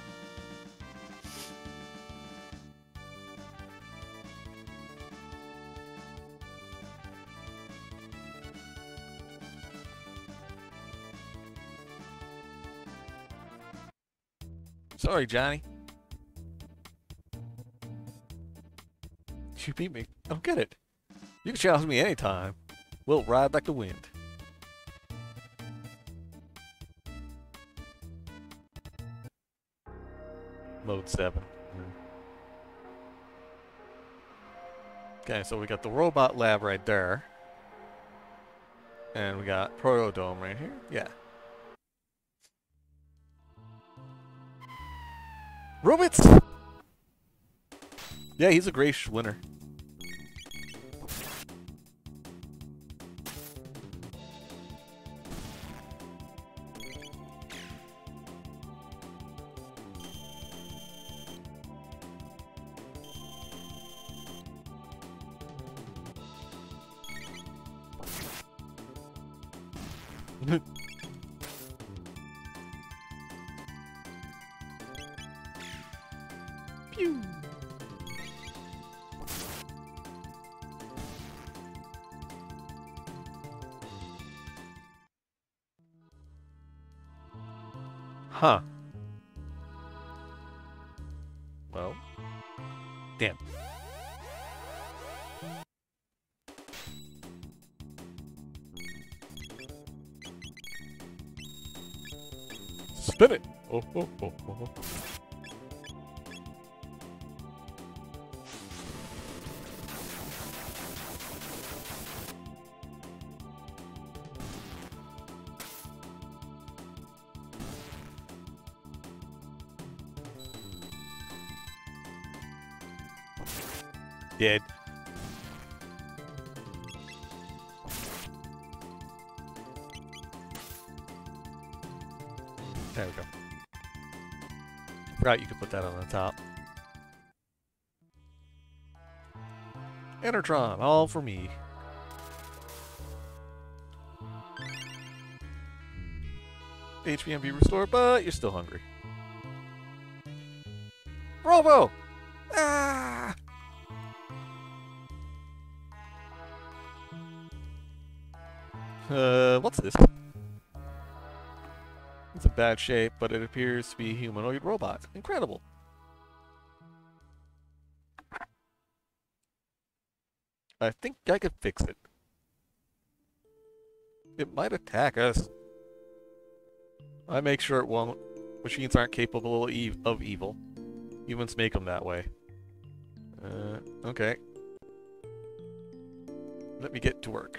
Sorry, Johnny. You beat me. I don't get it. You can challenge me anytime. We'll ride like the wind. Mode seven. Okay, so we got the robot lab right there. And we got Protodome right here. Yeah. Robots! Yeah, he's a gracious winner. Pew! Huh. Well. Damn. Spin it! Oh, oh, oh, oh. Dead. There we go. Forgot you could put that on the top. Enertron, all for me. H P M be restored, but you're still hungry. Robo! Ah! Uh, what's this? It's in bad shape, but it appears to be a humanoid robot. Incredible. I think I could fix it. It might attack us. I make sure it won't. Machines aren't capable of, ev of evil. Humans make them that way. Uh, okay. Let me get to work.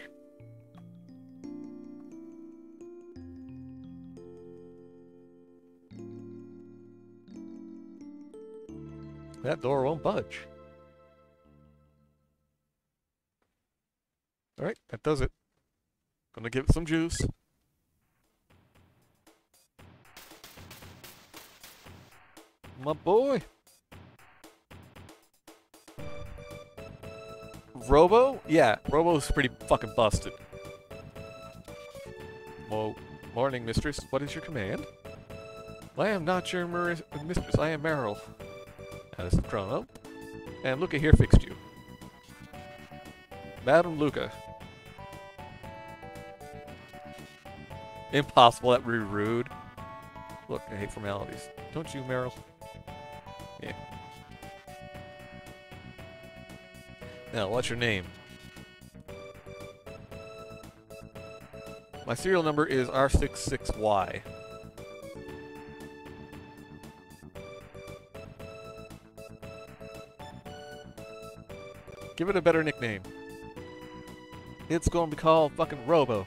That door won't budge. Alright, that does it. Gonna give it some juice. My boy! Robo? Yeah, Robo's pretty fucking busted. Well, morning, mistress. What is your command? I am not your mistress, I am Meryl. And this is Chrono. And Luca here fixed you. Madam Luca. Impossible, that would be rude. Look, I hate formalities. Don't you, Meryl? Yeah. Now, what's your name? My serial number is R sixty-six Y. Give it a better nickname. It's going to be called fucking Robo.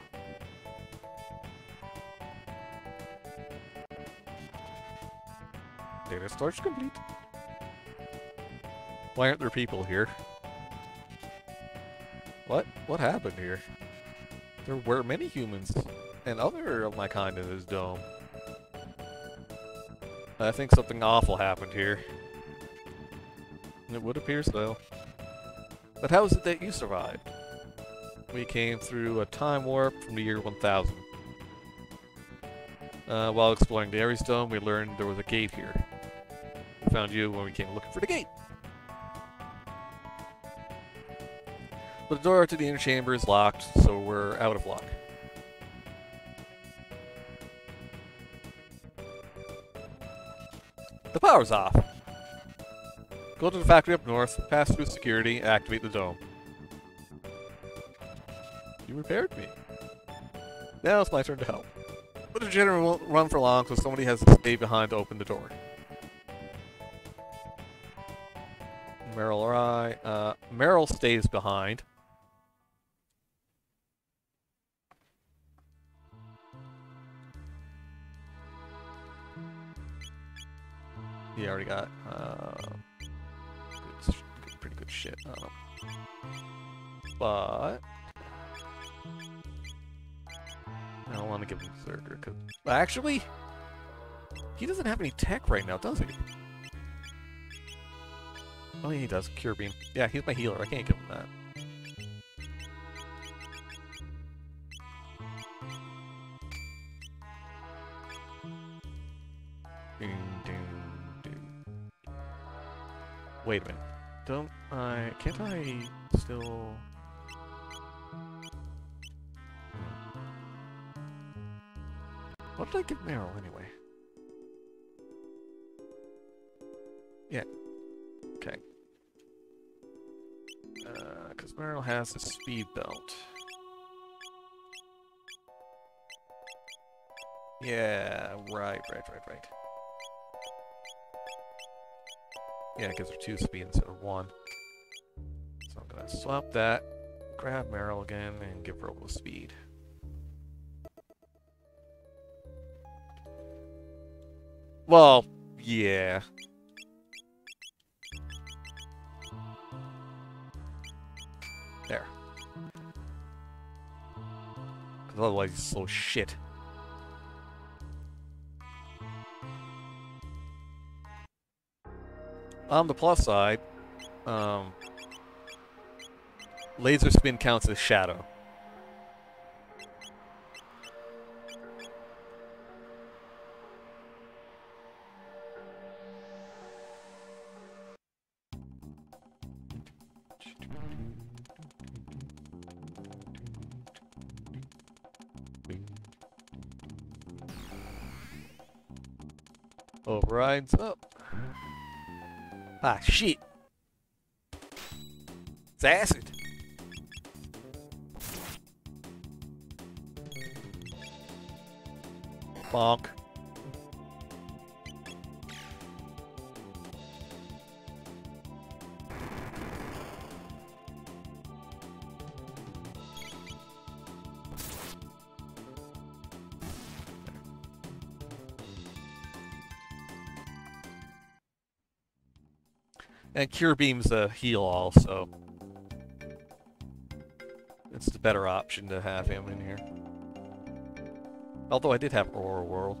Data storage complete. Why aren't there people here? What? What happened here? There were many humans and other of my kind in this dome. I think something awful happened here. It would appear so. But how is it that you survived? We came through a time warp from the year one thousand. Uh, while exploring the Ares Dome, we learned there was a gate here. We found you when we came looking for the gate. But the door to the inner chamber is locked, so we're out of luck. The power's off. Go to the factory up north, pass through security, activate the dome. You repaired me. Now it's my turn to help. But the generator won't run for long, so somebody has to stay behind to open the door. Meryl right. Uh, Meryl stays behind. He already got uh, good, good, pretty good shit on him. But I don't want to give him Berserker because actually he doesn't have any tech right now, does he? Oh yeah, he does. Cure Beam. Yeah, he's my healer. I can't give him that. Wait a minute. Don't I... Can't I still... Hmm. What did I give Meryl anyway? Yeah. Okay. Uh, because Meryl has the speed belt. Yeah, right, right, right, right. Yeah, it gives her two speed instead of one. So I'm gonna swap that, grab Meryl again, and give her a speed. Well, yeah. There. Because otherwise he's slow shit. On the plus side, um, laser spin counts as shadow. Overrides up. Ah, shit. It's acid. Bonk. And Cure Beam's a heal all, so it's the better option to have him in here. Although I did have Aurora Whirl.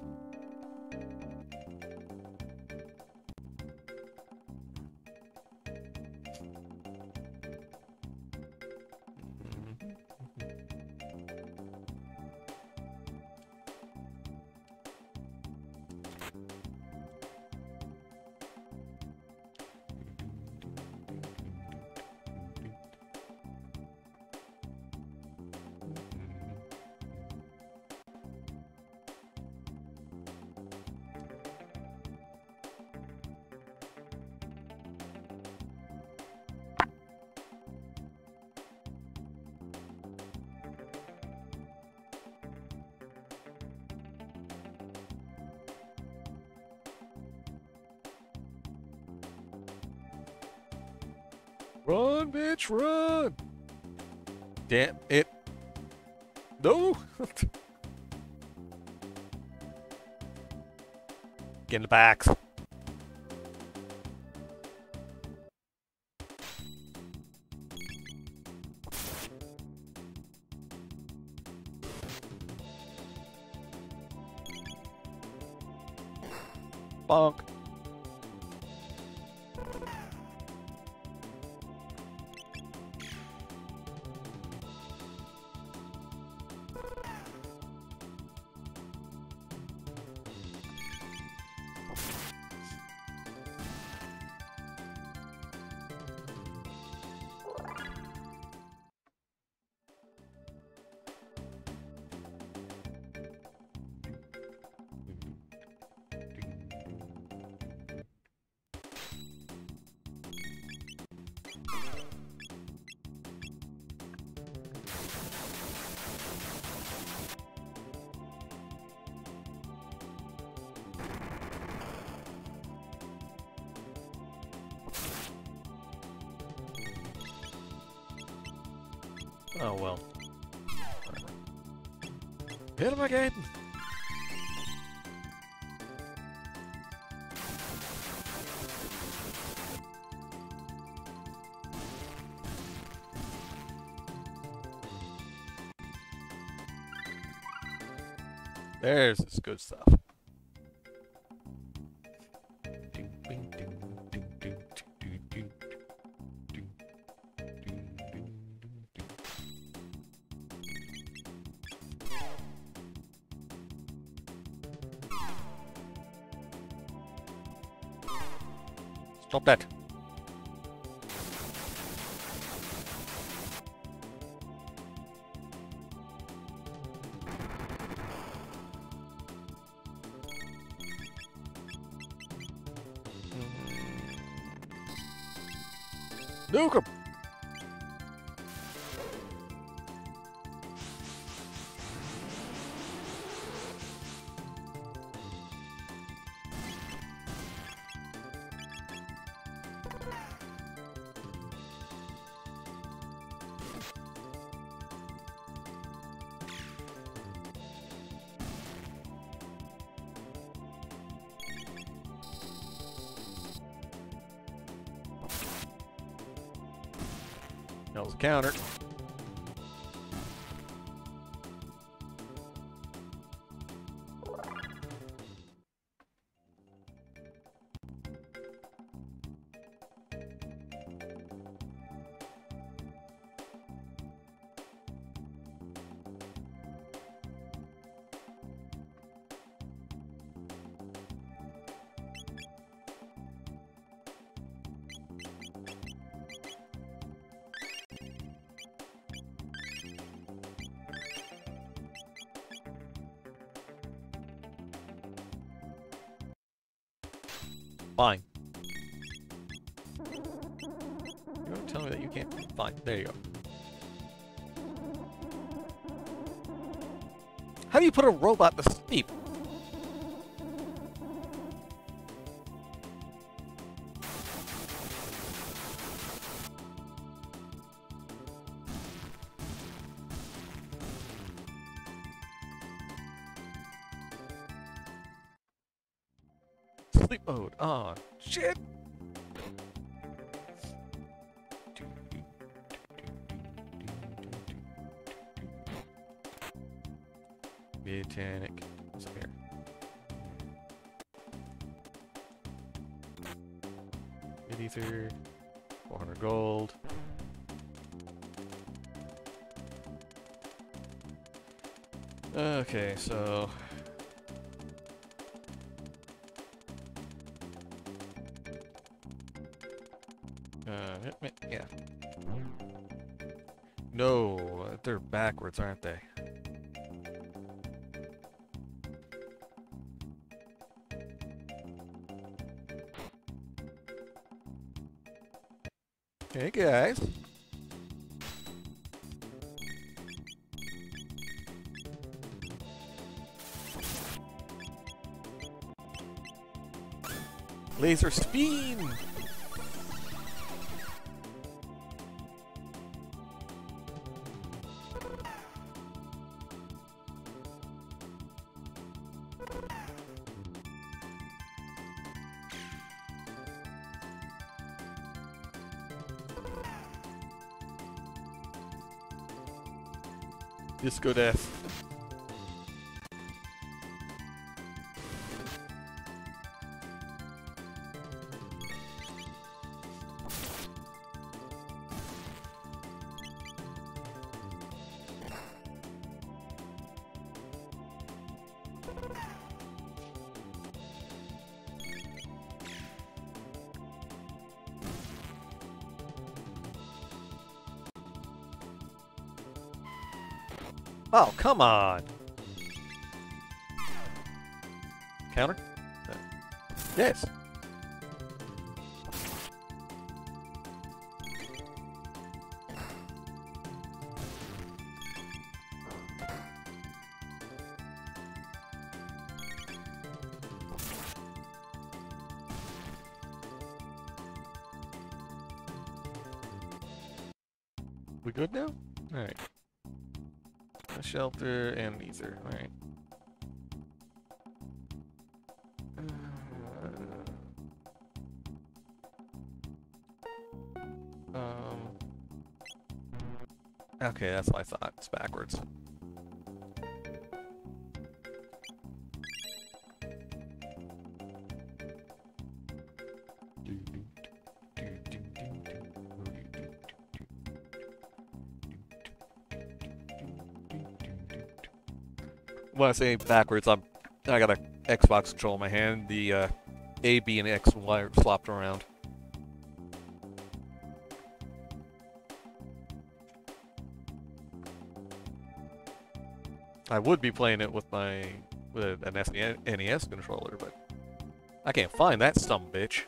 Run, bitch, run! Damn it. No! Get in the backs. Bonk. Oh well. Hit him again! There's this good stuff. Stop that. Nuke him! That was a counter. Fine. You don't tell me that you can't. Fine. There you go. How do you put a robot to sleep? Sleep mode. Oh, shit. Botanic. What's up here? Mid ether. four hundred gold. Okay, so. Uh, yeah. No, they're backwards, aren't they? Hey guys. Laser spin. Disco death. Oh, come on. Counter? Uh, yes. We good now? Alright. A shelter and an ether. Alright. Uh, um. Okay, that's what I thought. It's backwards. When I say backwards, I'm I got a Xbox controller in my hand. The uh, A, B, and X and Y are swapped around. I would be playing it with my with an N E S controller, but I can't find that sumbitch.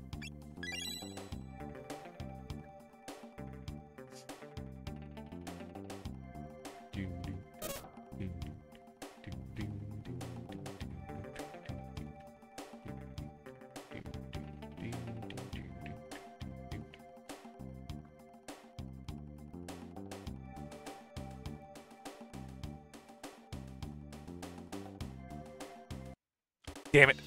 Damn it.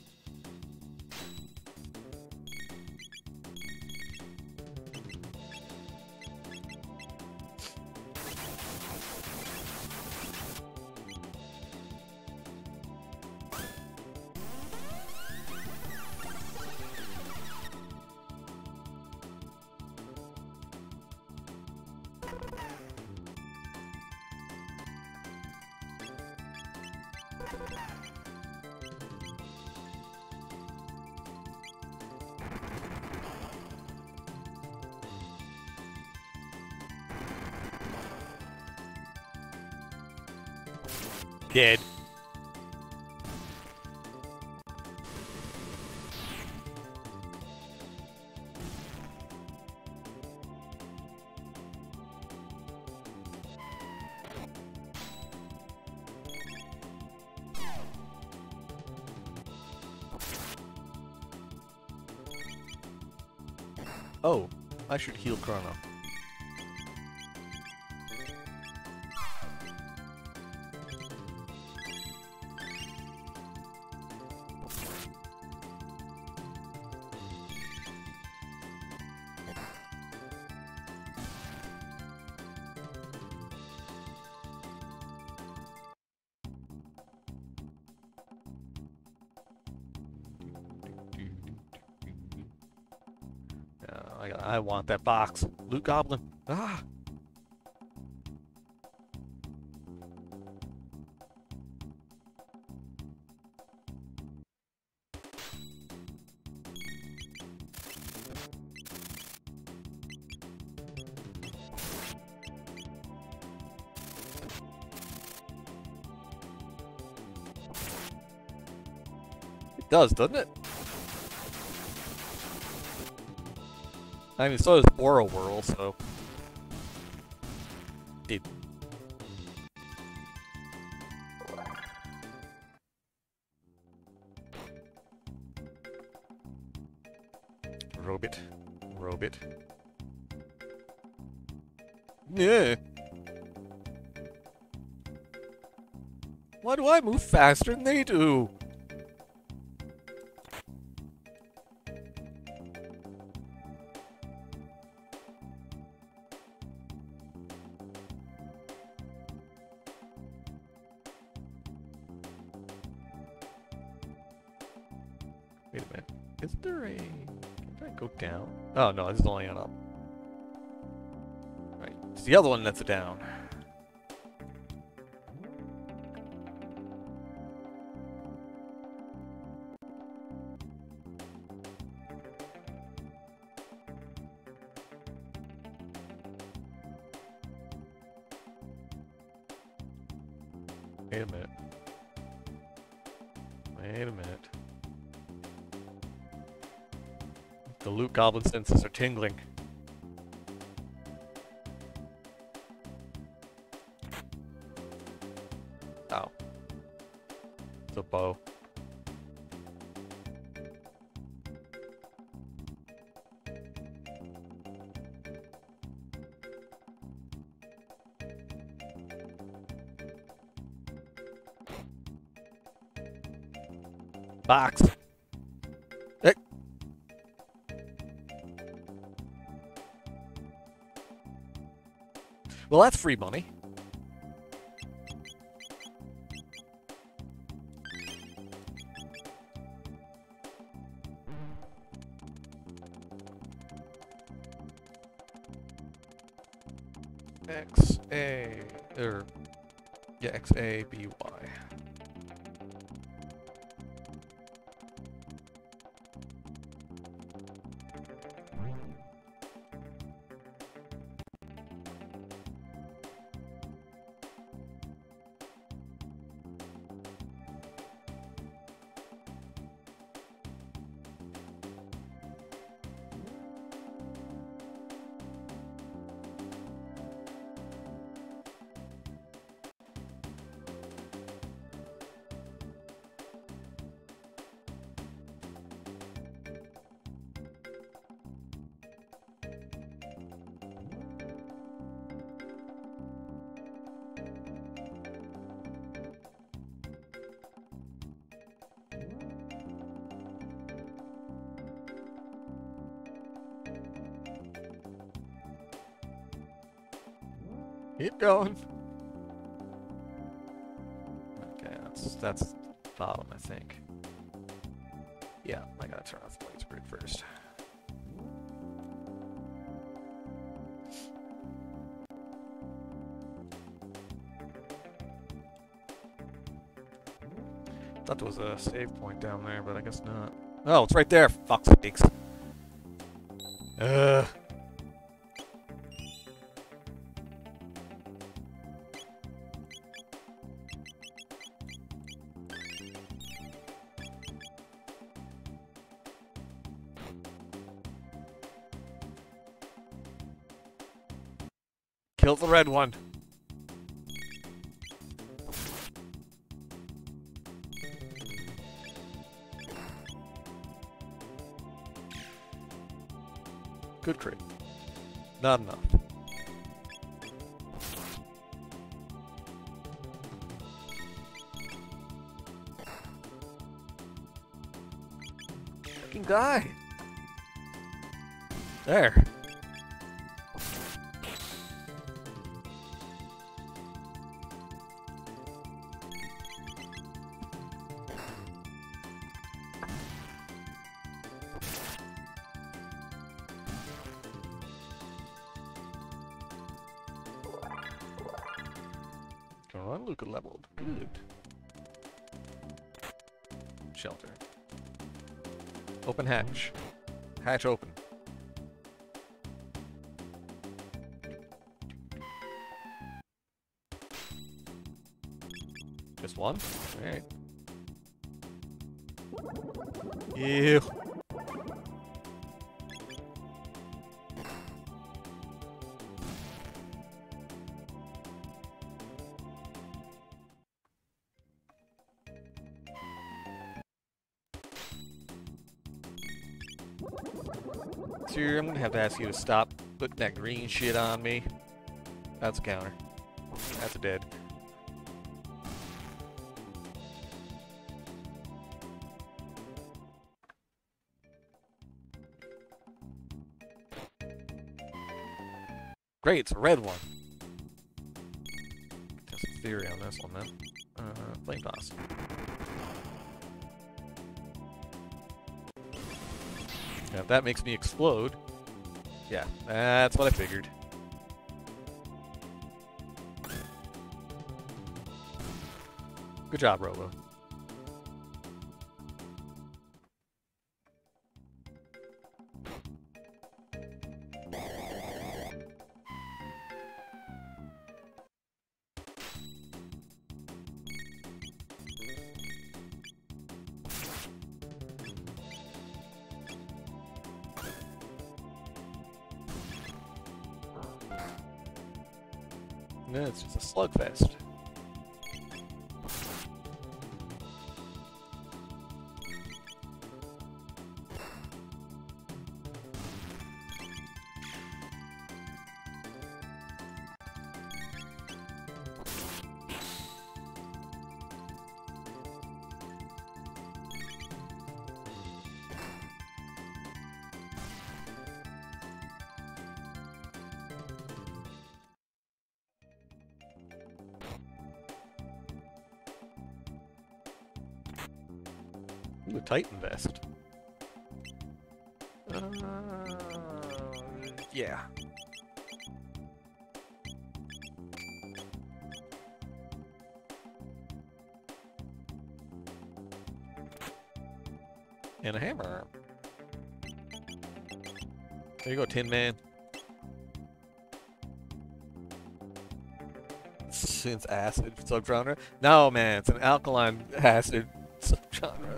Dead. Oh, I should heal Chrono. I, I want that box. Loot Goblin. Ah! It does, doesn't it? I mean, so does Aura Whirl, so... It... Robit. Robit. Yeah. Why do I move faster than they do? Wait a minute. Is there a... Can I go down? Oh, no, this is only on up. Right. It's the other one that's a down. Wait a minute. Wait a minute. The Loot Goblin senses are tingling. Oh. It's a bow. box. Hey. Well, that's free money. X A or yeah, X A B Y. Keep going. Okay, that's that's bottom, I think. Yeah, I gotta turn off the lights grid first. Thought there was a save point down there, but I guess not. Oh, it's right there. Fuck's sakes. Ugh. Kill the red one. Good crit. Not enough. Fucking die. There. Come on, Luca leveled. Good. Shelter. Open hatch. Hatch open. Just one? Alright. Ew. Sir, I'm gonna have to ask you to stop putting that green shit on me. That's a counter. That's a dead. Great, it's a red one. Test some theory on this one then. Uh, flame toss. Now, if that makes me explode, yeah, that's what I figured. Good job, Robo. No, it's just a slugfest. Ooh, a Titan vest. Uh, yeah. And a hammer. There you go, Tin Man. Since acid subgenre? No, man, it's an alkaline acid subgenre.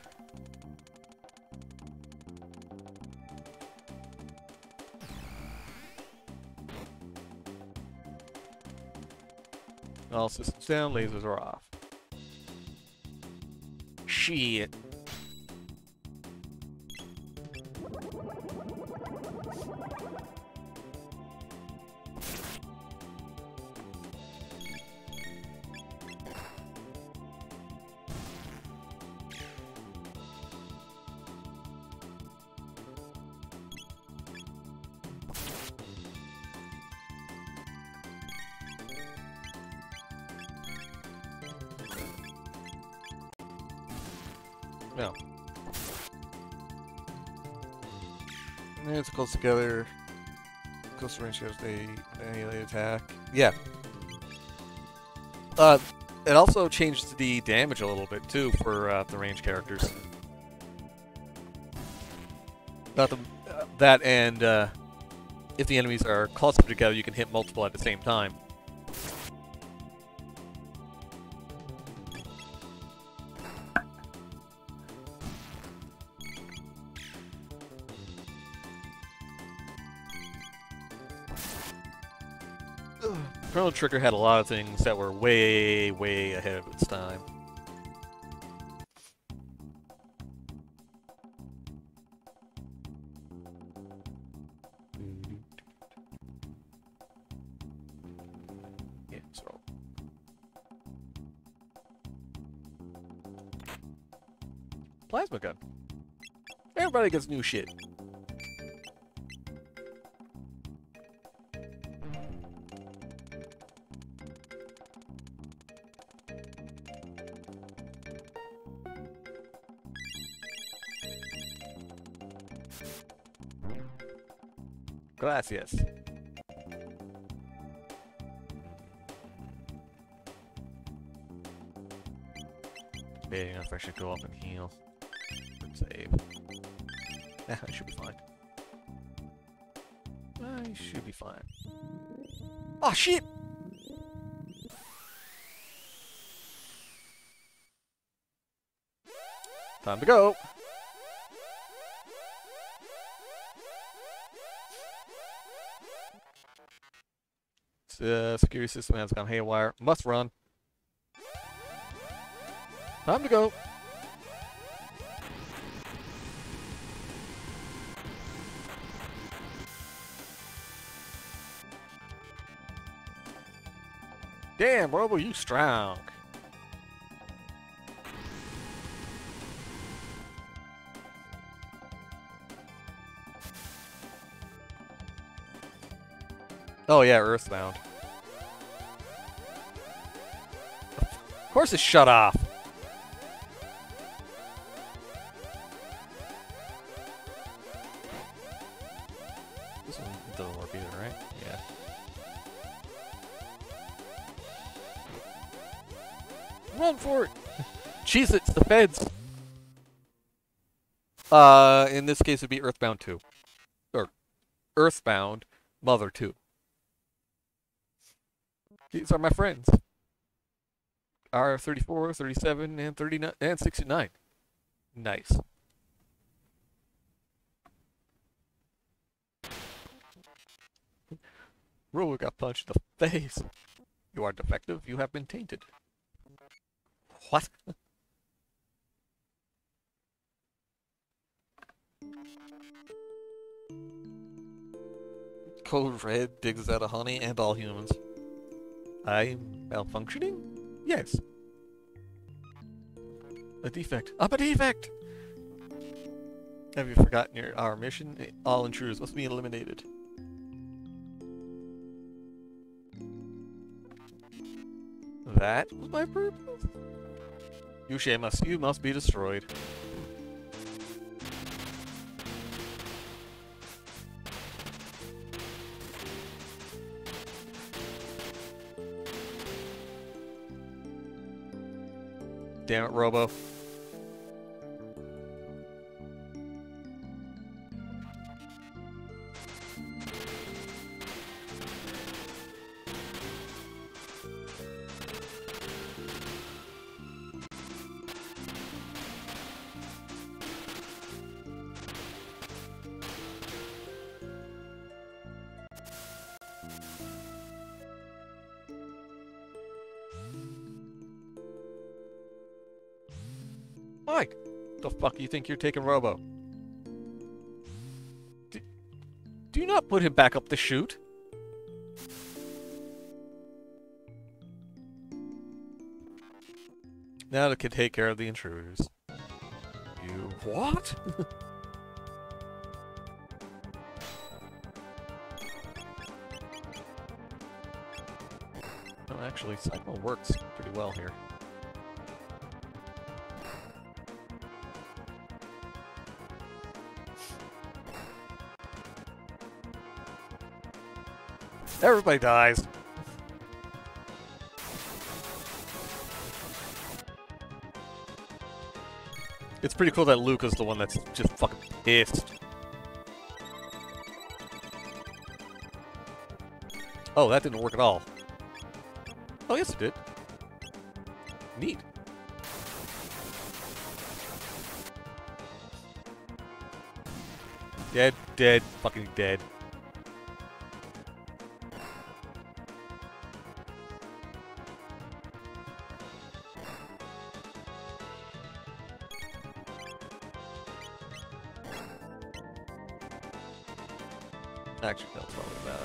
All systems down, lasers are off. Shit. No. And it's close together. Close range shows they annihilate attack. Yeah. Uh, it also changed the damage a little bit too for uh, the range characters. Not the uh, that and uh, if the enemies are clustered together, you can hit multiple at the same time. Chrono Trigger had a lot of things that were way, way ahead of its time. Yeah, so. Plasma gun. Everybody gets new shit. Gracias. Debating if I should go up and heal. Save. Yeah, I should be fine. I should be fine. Oh shit! Time to go! Uh, security system has gone haywire. Must run. Time to go. Damn, Robo, you strong. Oh yeah, Earthbound. Of course it's shut off. This one doesn't work either, right? Yeah. Run for it! Cheez it's the feds! Uh, in this case it'd be Earthbound two. Or Earthbound Mother two. These are my friends. R thirty-four, thirty-seven, and thirty-nine, and sixty-nine. Nice. Robo got punched in the face. You are defective. You have been tainted. What? Code Red digs out of honey and all humans. I'm malfunctioning? Yes. A defect. I'm a defect! Have you forgotten your our mission? All intruders must be eliminated. That was my purpose? You must, you must be destroyed. Damn it, Robo. Mike, the fuck you think you're taking Robo? Do, do you not put him back up the chute? Now that can take care of the intruders. You what? No, actually, Cyclone works pretty well here. Everybody dies. It's pretty cool that Luke is the one that's just fucking pissed. Oh, that didn't work at all. Oh, yes it did. Neat. Dead, dead, fucking dead. Actually, that's probably a bad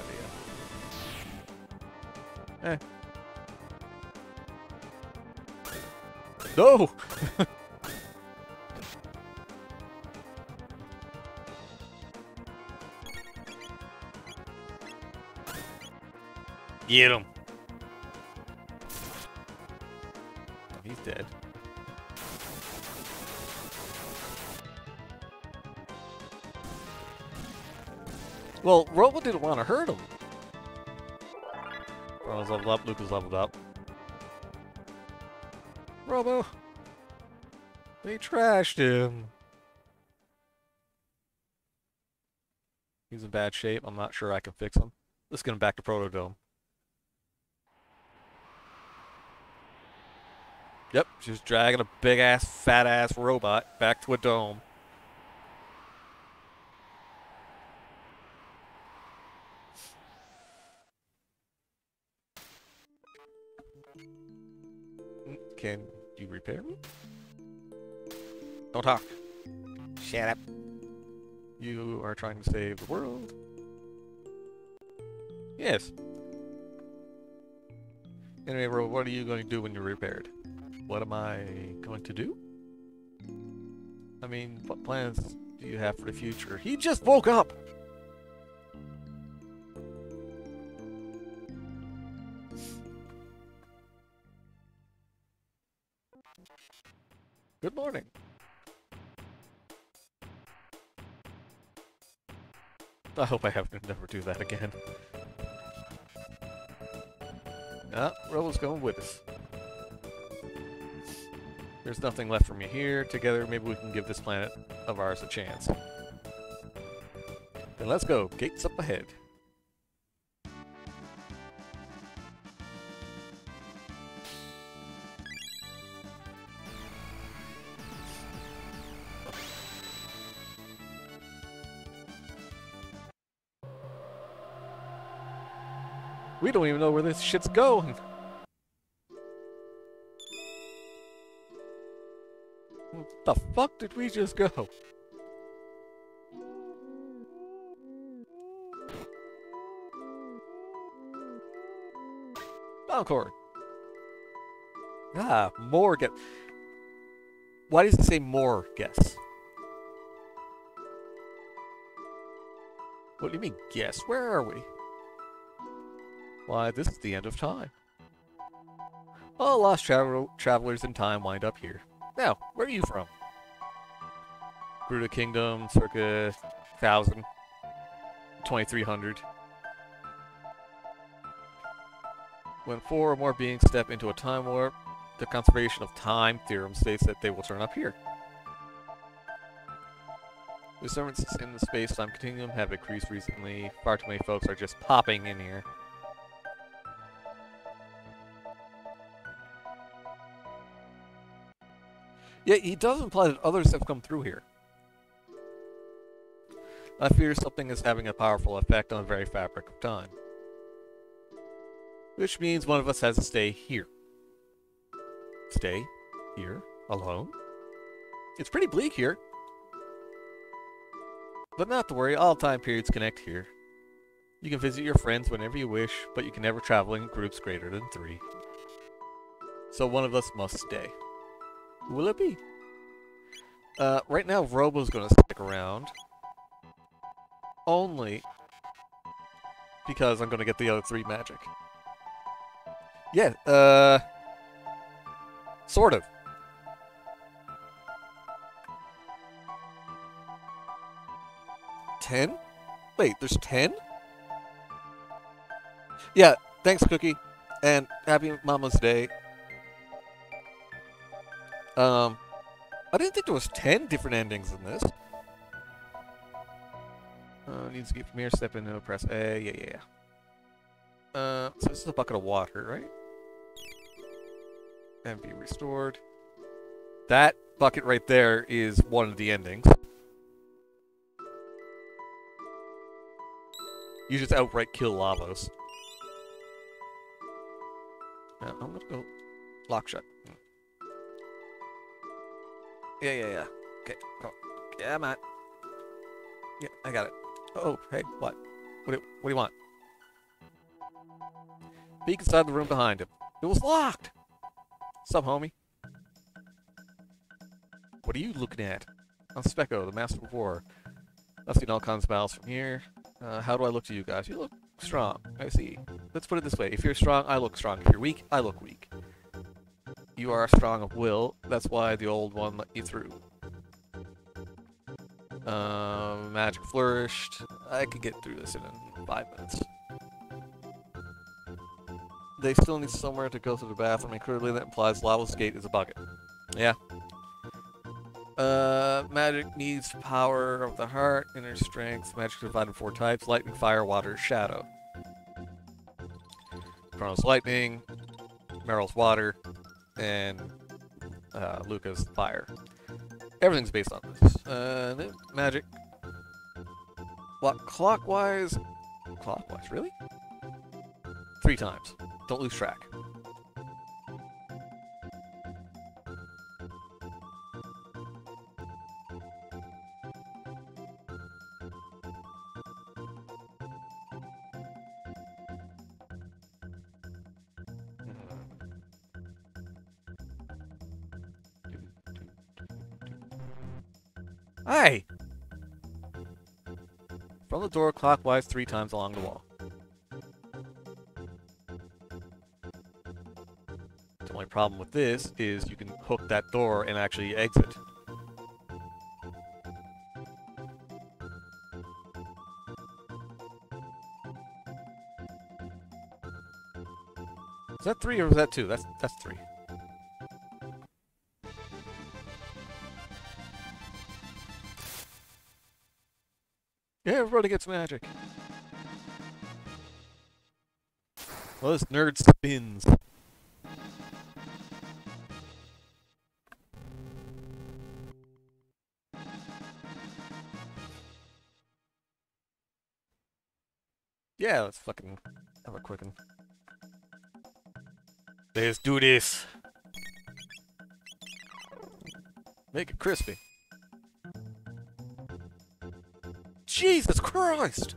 idea. Eh. No! Get him! He's dead. Well, Robo didn't want to hurt him. Robo's leveled up, Luke is leveled up. Robo! They trashed him. He's in bad shape. I'm not sure I can fix him. Let's get him back to Protodome. Yep, she's dragging a big-ass, fat-ass robot back to a dome. Can you repair me? Don't talk. Shut up. You are trying to save the world. Yes. Anyway, Ro, what are you going to do when you're repaired? What am I going to do? I mean, what plans do you have for the future? He just woke up! Good morning. I hope I have to never do that again. Ah, Robo's going with us. There's nothing left from you here. Together, maybe we can give this planet of ours a chance. Then let's go. Gates up ahead. We don't even know where this shit's going. What the fuck did we just go? Encore. Ah, more guess. Why does it say more guess? What do you mean guess? Where are we? Why, this is the end of time. All lost travel travelers in time wind up here. Now, where are you from? Gruta Kingdom, circa one thousand. twenty-three hundred. When four or more beings step into a time warp, the conservation of time theorem states that they will turn up here. Disturbances in the space-time continuum have increased recently. Far too many folks are just popping in here. Yeah, he does imply that others have come through here. I fear something is having a powerful effect on the very fabric of time. Which means one of us has to stay here. Stay here alone? It's pretty bleak here. But not to worry, all time periods connect here. You can visit your friends whenever you wish, but you can never travel in groups greater than three. So one of us must stay. Who will it be? Uh, right now, Robo's gonna stick around. Only because I'm gonna get the other three magic. Yeah, uh... sort of. Ten? Wait, there's ten? Yeah, thanks, Cookie. And happy Mama's Day. Um, I didn't think there was ten different endings in this. Uh, needs to get from here, step in, no, press A, yeah, yeah, yeah. Uh, so this is a bucket of water, right? And be restored. That bucket right there is one of the endings. You just outright kill Lavos. Now, I'm gonna go lock shut. Yeah, yeah, yeah. Okay, go. Yeah, I'm at. Yeah, I got it. Oh, hey, what? What do, what do you want? Peek inside the room behind him. It was locked! Sup, homie? What are you looking at? I'm Specco, the Master of War. I've seen all kinds of battles from here. Uh, how do I look to you guys? You look strong. I see. Let's put it this way. If you're strong, I look strong. If you're weak, I look weak. You are strong of will. That's why the old one let you through. Um, magic flourished. I could get through this in five minutes. They still need somewhere to go to the bathroom, and clearly that implies Lavos Gate is a bucket. Yeah. Uh, magic needs power of the heart, inner strength. Magic is divided in four types: lightning, fire, water, shadow. Chrono's lightning, Meryl's water, and uh, Luca's fire. Everything's based on this. Uh, then magic. What, clockwise? Clockwise, really? Three times. Don't lose track. Hi! From the door clockwise three times along the wall. The only problem with this is you can hook that door and actually exit. Is that three or was that two? That's that's three. Yeah, everybody gets magic. Well, this nerd spins. Yeah, let's fucking have a quick one. Let's do this. Make it crispy. Jesus Christ!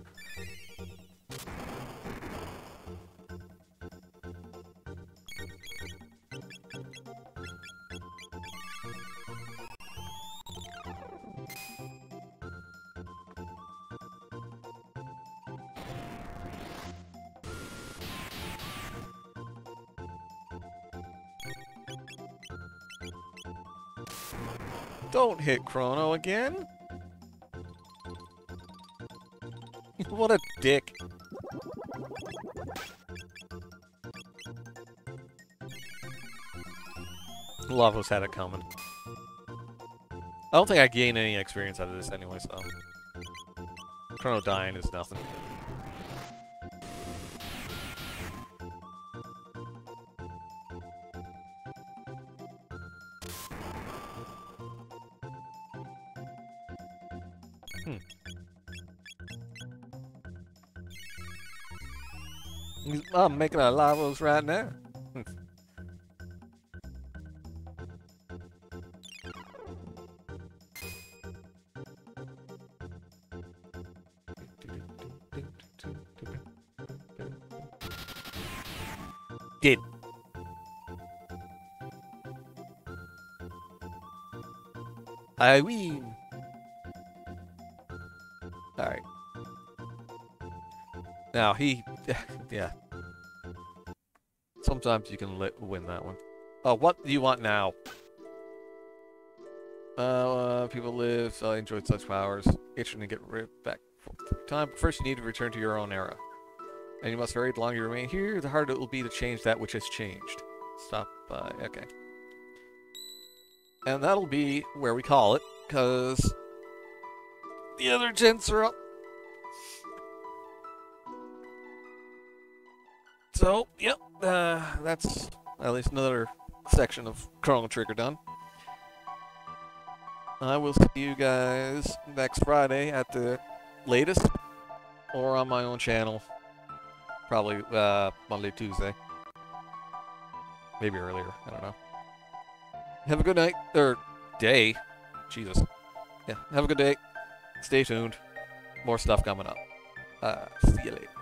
Don't hit Chrono again. What a dick. Lavos had it coming. I don't think I gain any experience out of this anyway, so... Chrono dying is nothing. Hmm. I'm making a Lavos right now. Did. I win. Alright. Now he, yeah. Sometimes you can let, win that one. Oh, what do you want now? Uh, people live, uh, enjoyed such powers. Itching to get rid back. Time. First, you need to return to your own era. And you must hurry. The longer you remain here, the harder it will be to change that which has changed. Stop by. Okay. And that'll be where we call it, because the other gents are up. So, yep, uh, that's at least another section of Chrono Trigger done. I will see you guys next Friday at the latest, or on my own channel. Probably uh, Monday, Tuesday. Maybe earlier. I don't know. Have a good night. Or day. Jesus. Yeah. Have a good day. Stay tuned. More stuff coming up. Uh, see you later.